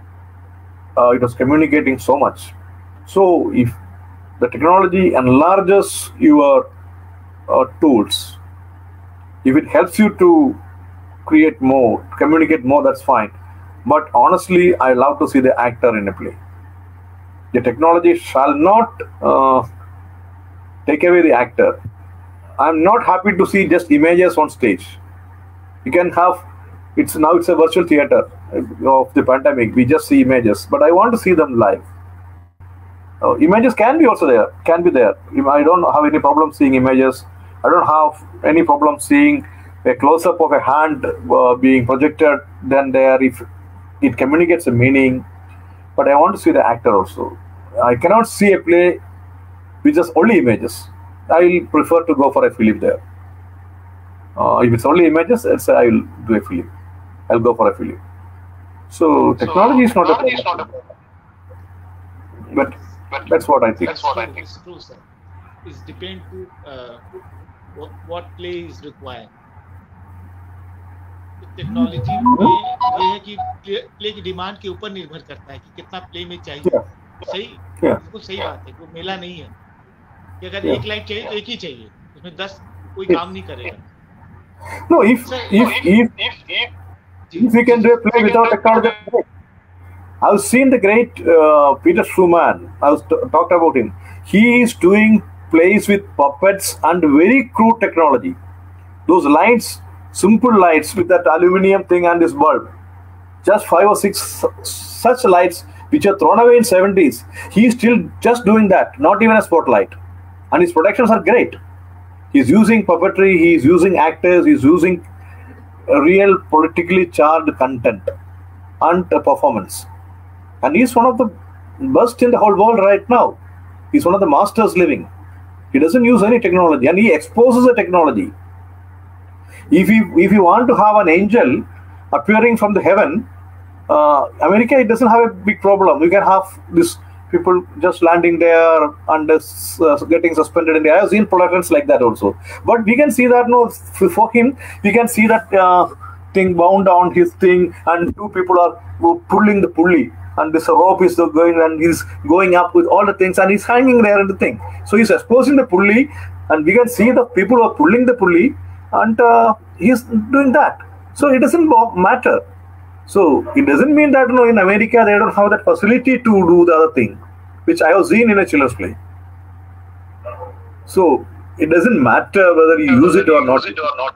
uh, it was communicating so much. So if the technology enlarges your uh, tools, if it helps you to create more, communicate more, that's fine. But honestly, I love to see the actor in a play. The technology shall not uh, take away the actor. I'm not happy to see just images on stage. You can have it's now it's a virtual theater uh, of the pandemic. We just see images, but I want to see them live. Uh, images can be also there, can be there. If I don't have any problem seeing images. I don't have any problem seeing a close up of a hand uh, being projected. Then there, if it communicates a meaning, but I want to see the actor also. I cannot see a play with just only images. I will prefer to go for a film there. Uh, if it's only images, it's, I will do a film. I'll go for a film. So technology is not a technology is problem, not a problem. but But that's what I think. that's what I True, think. it's true, sir. It's depend to uh, what, what play is required. Technology में ये है कि play, play की demand के ऊपर निर्भर करता है कि कितना प्ले में चाहिए। Yeah, सही, yeah, बिल्कुल सही बात है। वो मेला नहीं है कि अगर yeah, एक लाइन चाहिए तो एक ही चाहिए, तो में दस कोई काम नहीं करेगा. No, if Sir, if if If, if, if we can do a play without technology, that's great. I've seen the great uh, Peter Schumann. I was t- talked about him. He is doing plays with puppets and very crude technology. Those lights, simple lights with that aluminium thing and this bulb, just five or six su- such lights which are thrown away in seventies. He's still just doing that, not even a spotlight, and his productions are great. He's using puppetry, he's using actors, he's using real politically charged content and uh, performance. And he's one of the best in the whole world right now. He's one of the masters living. He doesn't use any technology and he exposes the technology. If you if you want to have an angel appearing from the heaven, uh, America, it doesn't have a big problem. You can have this people just landing there and uh, getting suspended in the. I have seen productions like that also. But we can see that no, for him, we can see that uh, thing bound on his thing, and two people are pulling the pulley, and this rope is going, and he's going up with all the things, and he's hanging there in the thing. So he's exposing the pulley, and we can see the people who are pulling the pulley, and uh, he's doing that. So it doesn't matter. So it doesn't mean that you know in America they don't have that facility to do the other thing, which I have seen in a children's play. So it doesn't matter whether you use it or not. Use it or not.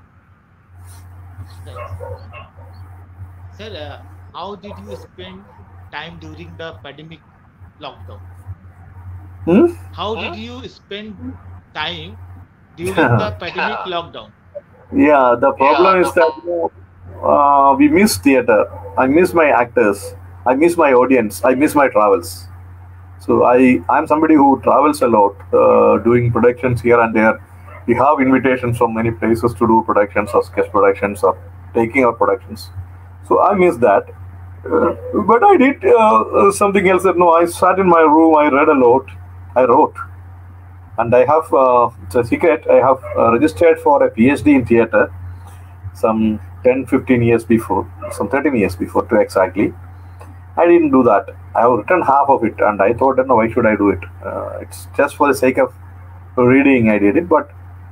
Sir, uh, how did you spend time during the pandemic lockdown? Hmm? How did you spend time during the pandemic lockdown? Yeah, the problem Yeah, is that you know, uh, we miss theater. I miss my actors. I miss my audience. I miss my travels. So I I'm somebody who travels a lot, uh, doing productions here and there. We have invitations from many places to do productions or sketch productions or taking our productions. So I miss that. Uh, but I did uh, something else. That, no, I sat in my room. I read a lot. I wrote. And I have, uh, it's a secret, I have uh, registered for a PhD in theater some ten, fifteen years before, some thirteen years before to exactly. I didn't do that. I have written half of it and I thought, no, why should I do it? Uh, it's just for the sake of reading I did it, but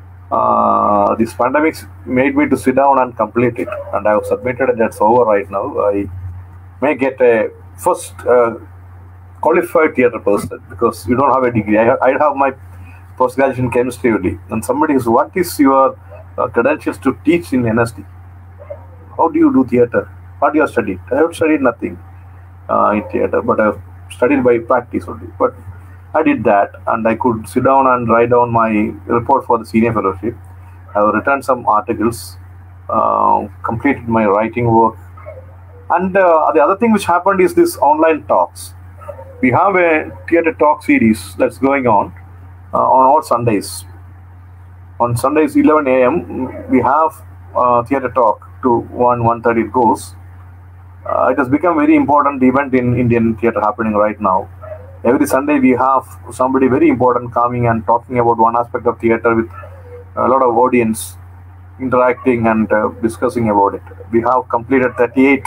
uh, this pandemic made me to sit down and complete it. And I have submitted and that's over right now. I may get a first uh, qualified theater person because you don't have a degree. I have, I have my post-graduation chemistry only. And somebody is, what is your uh, credentials to teach in N S D? How do you do theater? What do you have studied? I have studied nothing uh, in theater, but I have studied by practice only. But I did that and I could sit down and write down my report for the senior fellowship. I have written some articles, uh, completed my writing work. And uh, the other thing which happened is this online talks. We have a theater talk series that's going on. Uh, on all Sundays. On Sundays, eleven a m, we have uh, theatre talk to one, one thirty it goes. Uh, it has become a very important event in Indian theatre happening right now. Every Sunday, we have somebody very important coming and talking about one aspect of theatre with a lot of audience interacting and uh, discussing about it. We have completed thirty-eight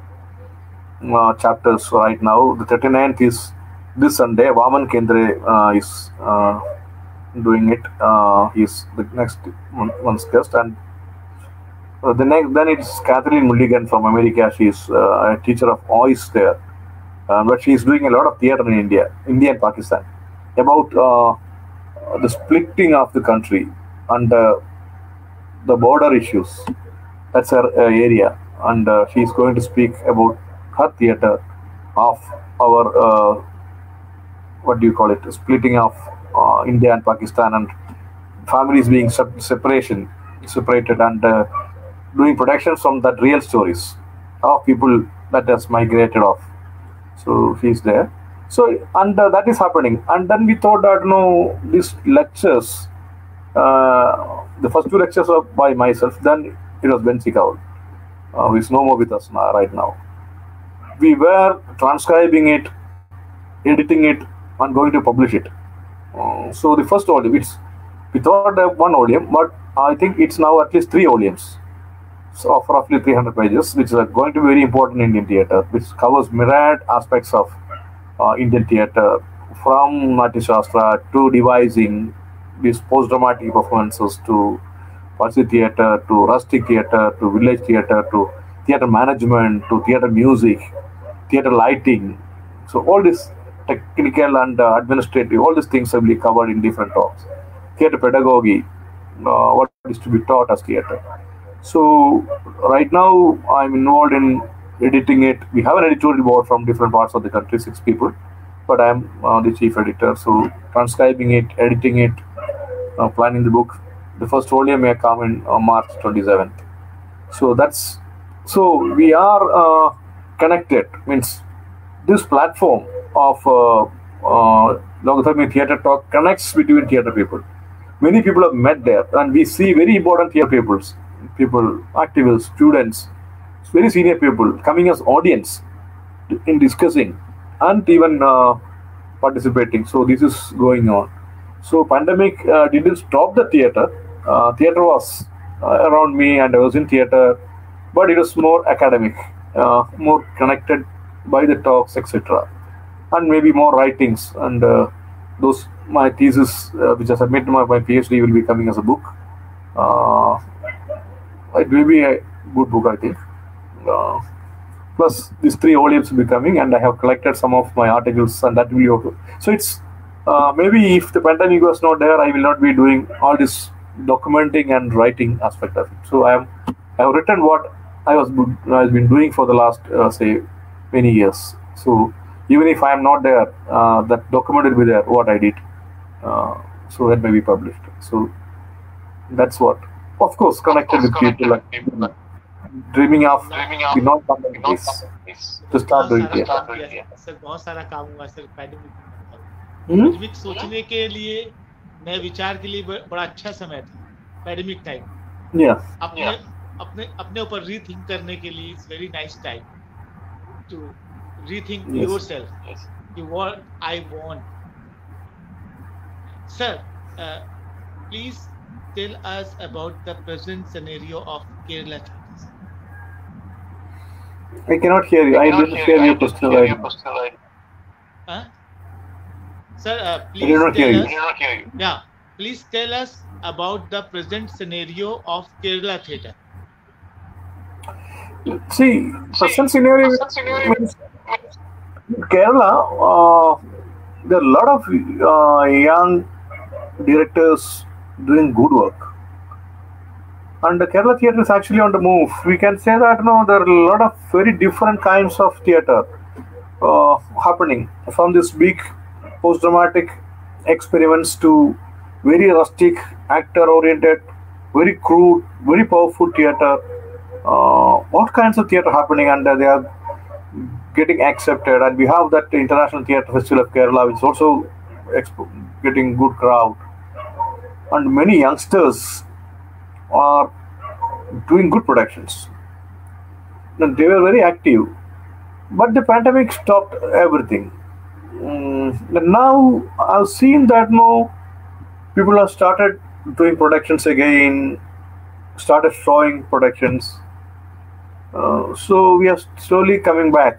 uh, chapters right now. The thirty-ninth is this Sunday. Vaman Kendre uh, is uh, doing it. Uh, he's the next month's guest, and uh, the next then it's Kathleen Mulligan from America. She's uh, a teacher of voice there, uh, but she's doing a lot of theater in India, India and Pakistan, about uh, the splitting of the country and uh, the border issues. That's her uh, area, and uh, she's going to speak about her theater of our. Uh, what do you call it, splitting of uh, India and Pakistan and families being separation, separated and uh, doing productions from that real stories of people that has migrated off. So she's there. So, and uh, that is happening. And then we thought that, you know, these lectures, uh, the first two lectures were by myself, then it was Ben Sikal, uh, who is no more with us now, right now. We were transcribing it, editing it, and going to publish it. Uh, so the first volume, it's we thought uh, one volume, but I think it's now at least three volumes, so of roughly three hundred pages, which are going to be very important in Indian theatre, which covers myriad aspects of uh, Indian theatre, from Natya Shastra to devising, these post-dramatic performances to Parsi theatre, to rustic theatre, to village theatre, to theatre management, to theatre music, theatre lighting. So all this technical and uh, administrative, all these things will be covered in different talks. Theatre pedagogy, uh, what is to be taught as theatre. So right now I'm involved in editing it. We have an editorial board from different parts of the country, six people, but I'm uh, the chief editor. So transcribing it, editing it, uh, planning the book. The first volume may come in uh, March twenty-seventh. So that's so we are uh, connected. Means this platform of uh, uh, Logothami Theatre Talk connects between theatre people. Many people have met there, and we see very important theatre peoples, people, activists, students, very senior people coming as audience in discussing and even uh, participating. So this is going on. So pandemic uh, didn't stop the theatre. Uh, theatre was uh, around me, and I was in theatre, but it was more academic, uh, more connected by the talks, et cetera, and maybe more writings. And uh, those my thesis, uh, which I submitted my, my PhD, will be coming as a book. Uh, it will be a good book, I think. Uh, plus these three volumes will be coming, and I have collected some of my articles, and that will be okay. So it's uh, maybe if the pandemic was not there, I will not be doing all this documenting and writing aspect of it. So I am I have written what I was I've been doing for the last uh, say many years. So even if I am not there, uh, that document will be there what I did. Uh, so that may be published. So that's what. Of course, connected Of with course, people, like connected with people. dreaming of Dreaming of the non-pandemic days to start बहुत doing सारा it. काम किया sir, बहुत सारा काम हुआ sir pandemic में। Hmm? कुछ भी सोचने के लिए, नए विचार के लिए ब- बड़ा अच्छा समय था पैंडेमिक टाइम। Yeah. अपने Yeah. अपने अपने ऊपर रीथिंक करने के लिए it's very nice time to rethink Yes. Yourself Yes. कि what I want. Sir, please tell us about the present scenario of Kerala theatres. I cannot hear you. I cannot didn't hear hear you. I your didn't question hear right your now. question right. Huh? Sir, uh, I please did not hear tell you. I us. did not hear you. Yeah, please tell us about the present scenario of Kerala theatre. See, present scenario Present scenario means Kerala, uh, there are a lot of uh, young directors doing good work. And the Kerala theatre is actually on the move. We can say that no, there are a lot of very different kinds of theatre uh, happening, from this big post-dramatic experiments to very rustic, actor-oriented, very crude, very powerful theatre. Uh, what kinds of theatre happening, and uh, they are getting accepted. And we have that International Theatre Festival of Kerala, which is also exp- getting good crowd. And many youngsters are doing good productions. And they were very active. But the pandemic stopped everything. Mm, and now I've seen that now people have started doing productions again, started showing productions. Uh, so we are slowly coming back.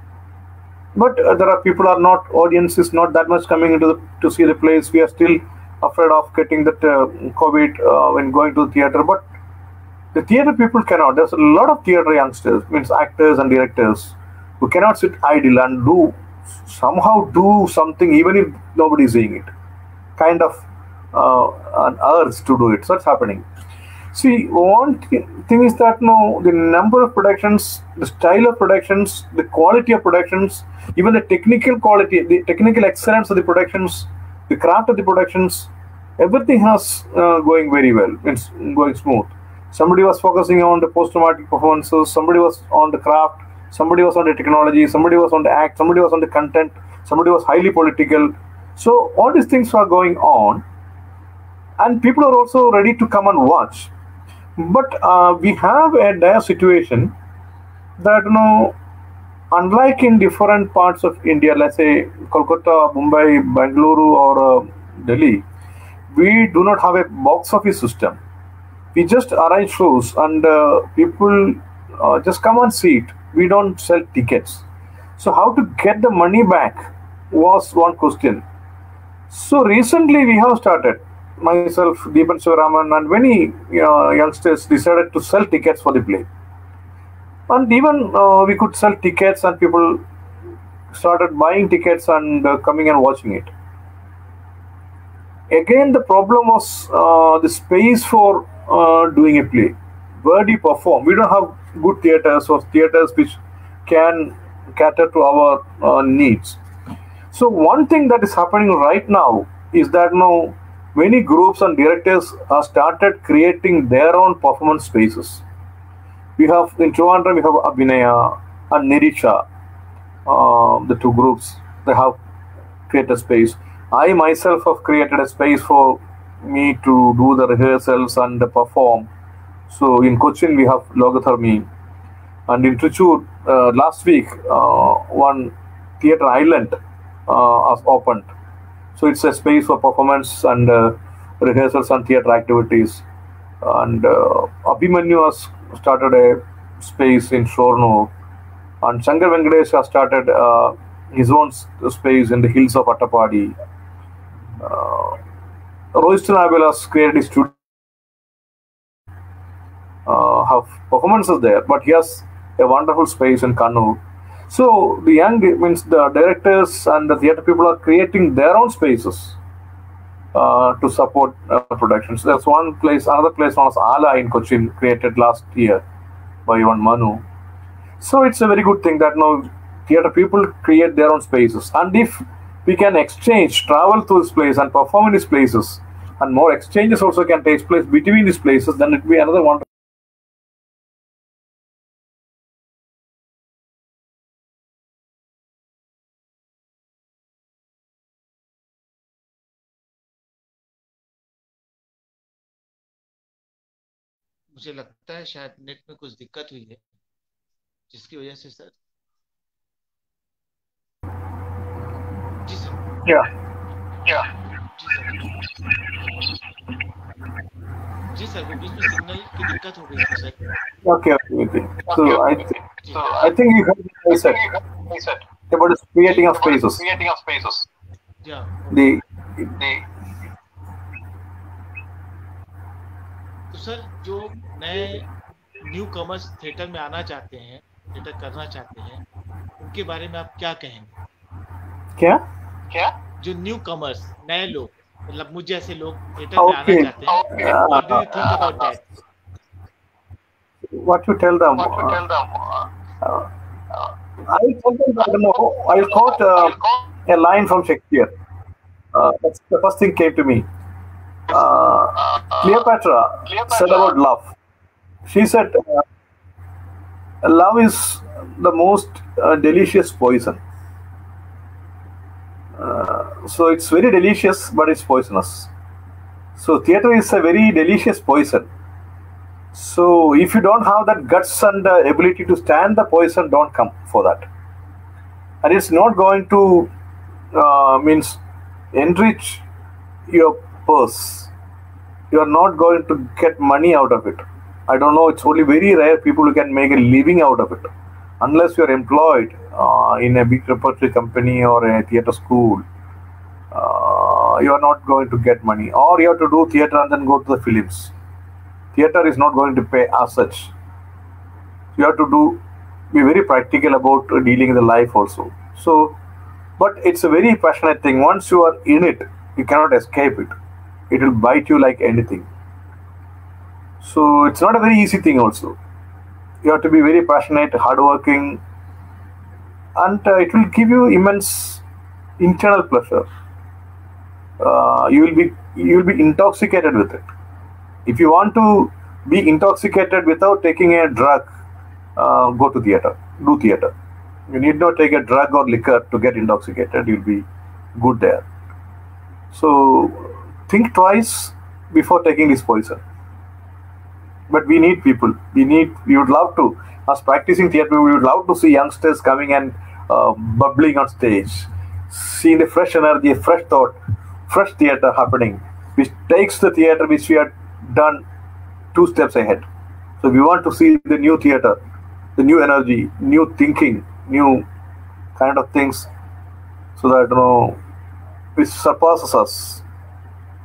But uh, there are people are not, audience is not that much coming into the, to see the plays. We are still afraid of getting that uh, COVID uh, when going to the theatre. But the theatre people cannot. There's a lot of theatre youngsters, means actors and directors, who cannot sit idle and do somehow do something even if nobody is seeing it. Kind of uh, an urge to do it. So it's happening. See, one th- thing is that no, the number of productions, the style of productions, the quality of productions, even the technical quality, the technical excellence of the productions, the craft of the productions, everything has uh, going very well. It's going smooth. Somebody was focusing on the post-traumatic performances. Somebody was on the craft. Somebody was on the technology. Somebody was on the act. Somebody was on the content. Somebody was highly political. So all these things are going on, and people are also ready to come and watch. But uh, we have a dire situation that, you know, unlike in different parts of India, let's say Kolkata, Mumbai, Bangalore, or uh, Delhi, we do not have a box office system. We just arrange shows, and uh, people uh, just come and see it. We don't sell tickets. So how to get the money back was one question. So recently we have started myself, Deepan Sivaraman, and many uh, youngsters decided to sell tickets for the play. And even uh, we could sell tickets, and people started buying tickets and uh, coming and watching it. Again, the problem was uh, the space for uh, doing a play. Where do you perform? We don't have good theaters or theaters which can cater to our uh, needs. So one thing that is happening right now is that now many groups and directors have started creating their own performance spaces. We have in Trivandrum, we have Abhinaya and Nirisha, uh, the two groups. They have created space. I myself have created a space for me to do the rehearsals and perform. So in Cochin we have Logatharmi, and in Trichur uh, last week uh, one theatre island uh, has opened. So it's a space for performance and uh, rehearsals and theatre activities. And uh, Abhimanyu has started a space in Shornur, and Shankar Venkatesh has started uh, his own space in the hills of Attapadi. Uh, Royston Abel has created his studio, uh, have performances there, but he has a wonderful space in Kannur. So the young means the directors and the theatre people are creating their own spaces uh, to support uh, productions. There's one place, another place known as Ala in Cochin, created last year by one Manu. So it's a very good thing that now theatre people create their own spaces, and if we can exchange, travel to this place and perform in these places, and more exchanges also can take place between these places, then it will be another one. मुझे लगता है शायद net में कुछ दिक्कत हुई है, जिसकी वजह से सर जी सर Yeah. Yeah. जी सर जी सर वो बीच में सिग्नल की दिक्कत हो गई थी sir. Okay, okay, okay. So Okay, I, okay. th- So I think you heard what I said I said about the creating of spaces. creating of spaces. या The The तो सर जो नए new commerce theatre में आना चाहते हैं, theatre करना चाहते हैं, उनके बारे में आप क्या कहेंगे? क्या? क्या? जो न्यू कमर्स, नए लोग, मतलब मुझ जैसे लोग थिएटर में आना Okay. चाहते हैं, Okay. what do you think about that? What you tell them? What to tell them? Uh, I tell them, I don't know. I quote uh, a line from Shakespeare. Uh, that's the first thing came to me. Uh, Cleopatra said about love. She said, uh, "Love is the most uh, delicious poison." Uh, so it's very delicious, but it's poisonous. So theatre is a very delicious poison. So if you don't have that guts and the ability to stand the poison, don't come for that. And it's not going to uh, means enrich your purse. You are not going to get money out of it. I don't know. It's only very rare people who can make a living out of it, unless you are employed uh, in a big repertory company or a theatre school. Uh, you are not going to get money, or you have to do theatre and then go to the films. Theatre is not going to pay as such. You have to do be very practical about dealing in the life also. So, but it's a very passionate thing. Once you are in it, you cannot escape it. It will bite you like anything. So it's not a very easy thing also. You have to be very passionate, hardworking, and uh, it will give you immense internal pleasure. Uh, you will be you will be intoxicated with it. If you want to be intoxicated without taking a drug, uh, go to theatre. Do theatre. You need not take a drug or liquor to get intoxicated. You'll be good there. So think twice before taking this poison. But we need people. We need. We would love to. As practicing theatre, we would love to see youngsters coming and uh, bubbling on stage, seeing the fresh energy, fresh thought, fresh theatre happening, which takes the theatre which we had done two steps ahead. So we want to see the new theatre, the new energy, new thinking, new kind of things, so that you know, which surpasses us. We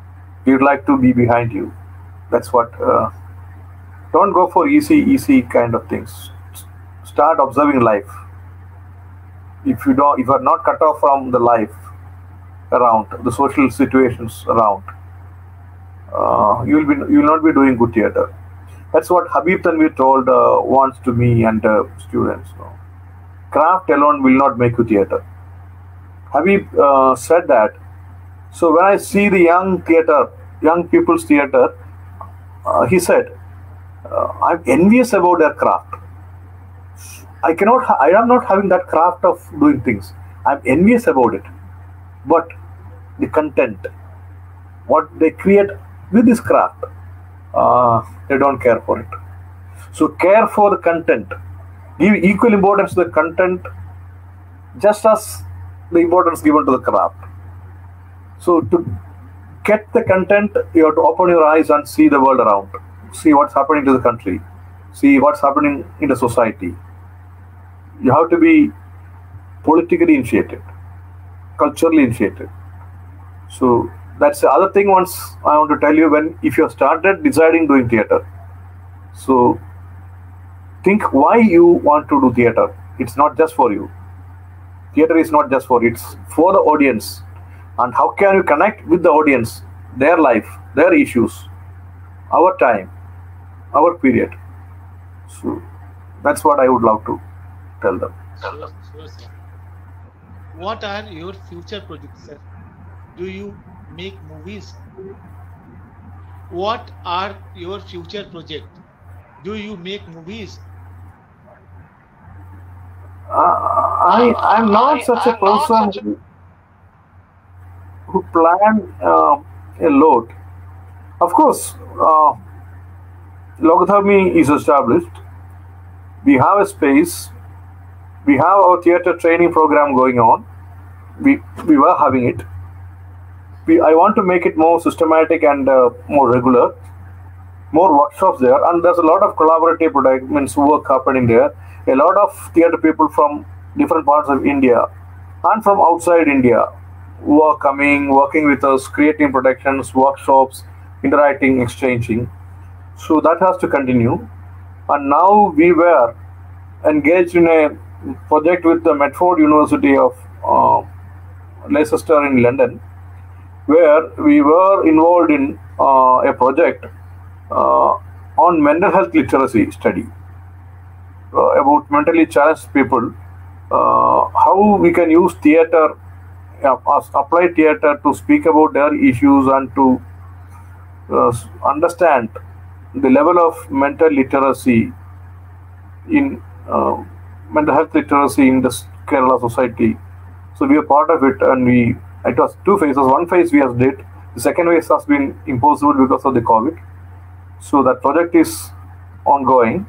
we'd like to be behind you. That's what. Uh, don't go for easy, easy kind of things. Start observing life. If you don't, if you are not cut off from the life around, the social situations around, uh, you will be, you will not be doing good theater. That's what Habib Tanvir told uh, once to me and uh, students. No? Craft alone will not make you theater. Habib uh, said that. So when I see the young theater, young people's theater, uh, he said, uh, I'm envious about their craft. I cannot, ha- I am not having that craft of doing things. I'm envious about it. But the content, what they create with this craft, uh, they don't care for it. So care for the content. Give equal importance to the content just as the importance given to the craft. So to get the content, you have to open your eyes and see the world around. See what's happening to the country. See what's happening in the society. You have to be politically initiated, culturally initiated. So that's the other thing once I want to tell you, when if you have started deciding doing theater, so think why you want to do theater. It's not just for you. Theater is not just for you, it's for the audience. And how can you connect with the audience, their life, their issues, our time, our period. So that's what I would love to tell them. Sure, sure, sir. What are your future projects, sir? Do you make movies? What are your future projects? Do you make movies? Uh, I I'm not I, such a I'm not person such a who, who plan uh, a lot. Of course, uh, Logadharmi is established. We have a space. We have our theater training program going on. We we were having it. We I want to make it more systematic and uh, more regular. More workshops there, and there's a lot of collaborative product, means work happening there. A lot of theater people from different parts of India and from outside India who are coming, working with us, creating productions, workshops, interacting, exchanging. So that has to continue. And now we were engaged in a project with the Medford University of uh, Leicester in London, where we were involved in uh, a project uh, on mental health literacy study uh, about mentally challenged people, uh, how we can use theater, uh, apply theater to speak about their issues and to uh, understand the level of mental literacy in uh, mental health literacy in the Kerala society. So we are part of it, and we it was two phases. One phase we have did. The second phase has been impossible because of the COVID. So that project is ongoing.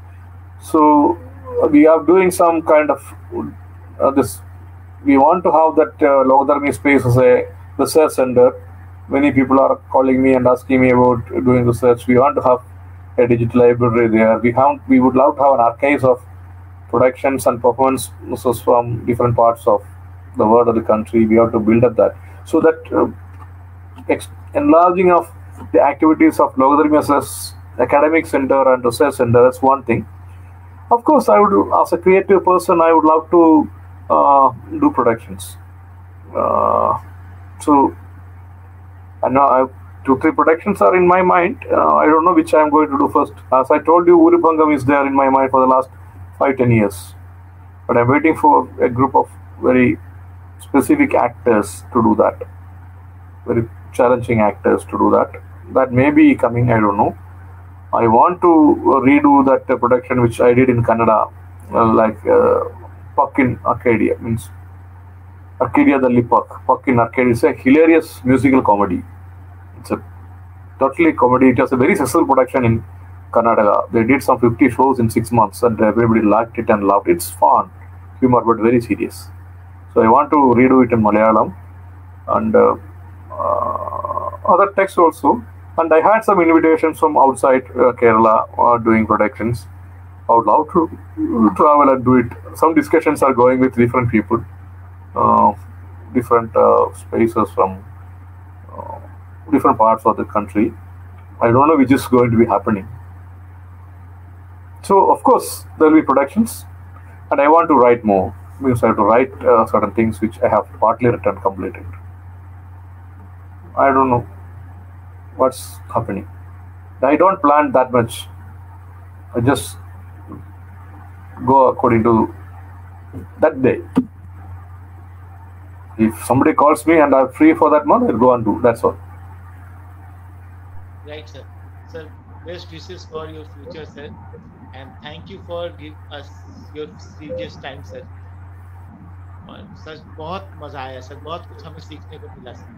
So uh, we are doing some kind of uh, this. We want to have that uh, Logadharmi space as a research center. Many people are calling me and asking me about doing research. We want to have a digital library there. We have, we would love to have an archives of productions and performances from different parts of the world or the country. We have to build up that, so that uh, ex- enlarging of the activities of Logadharmi as academic center and research center. That's one thing. Of course, I would, as a creative person, I would love to uh, do productions. Uh, so, and now I, two, three productions are in my mind. Uh, I don't know which I am going to do first. As I told you, Urubangam is there in my mind for the last five, ten years. But I'm waiting for a group of very specific actors to do that. Very challenging actors to do that. That may be coming, I don't know. I want to redo that uh, production which I did in Kannada, uh, like uh, Puck in Arcadia, means Arcadia the Puck. Puck in Arcadia is a hilarious musical comedy. It's a totally comedy. It was a very successful production in Karnataka. They did some fifty shows in six months and everybody liked it and loved it. It's fun, humor, but very serious. So I want to redo it in Malayalam and uh, uh, other texts also. And I had some invitations from outside uh, Kerala uh, doing productions. I would love to travel and do it. Some discussions are going with different people, uh, different uh, spaces from uh, different parts of the country. I don't know which is going to be happening. So of course there will be productions, and I want to write more because I have to write uh, certain things which I have partly written, completed. I don't know what's happening. I don't plan that much. I just go according to that day. If somebody calls me and I'm free for that month, I'll go and do. That's all. Right, sir. Sir, best wishes for your future, sir. And thank you for giving us your serious time, sir. और sir बहुत मजा आया sir, बहुत कुछ हमें सीखने को मिला sir.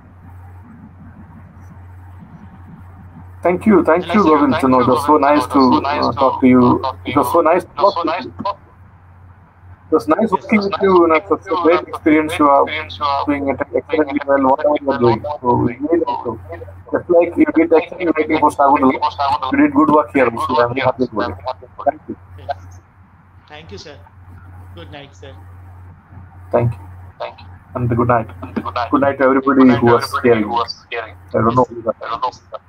Thank you, thank you, Govind. You know, it was so nice to uh, talk to you. It was so nice to talk to you. It was nice working with you. You know, it's such a great experience. You are doing it excellently well, whatever you are doing. So, we really also. Just like you did excellent writing for Sagudala, you did good work here. So, I'm very happy about it. Thank you. Thank you, sir. Good night, sir. Thank you. Thank you. And good night. Good night to everybody who was hearing. I don't know.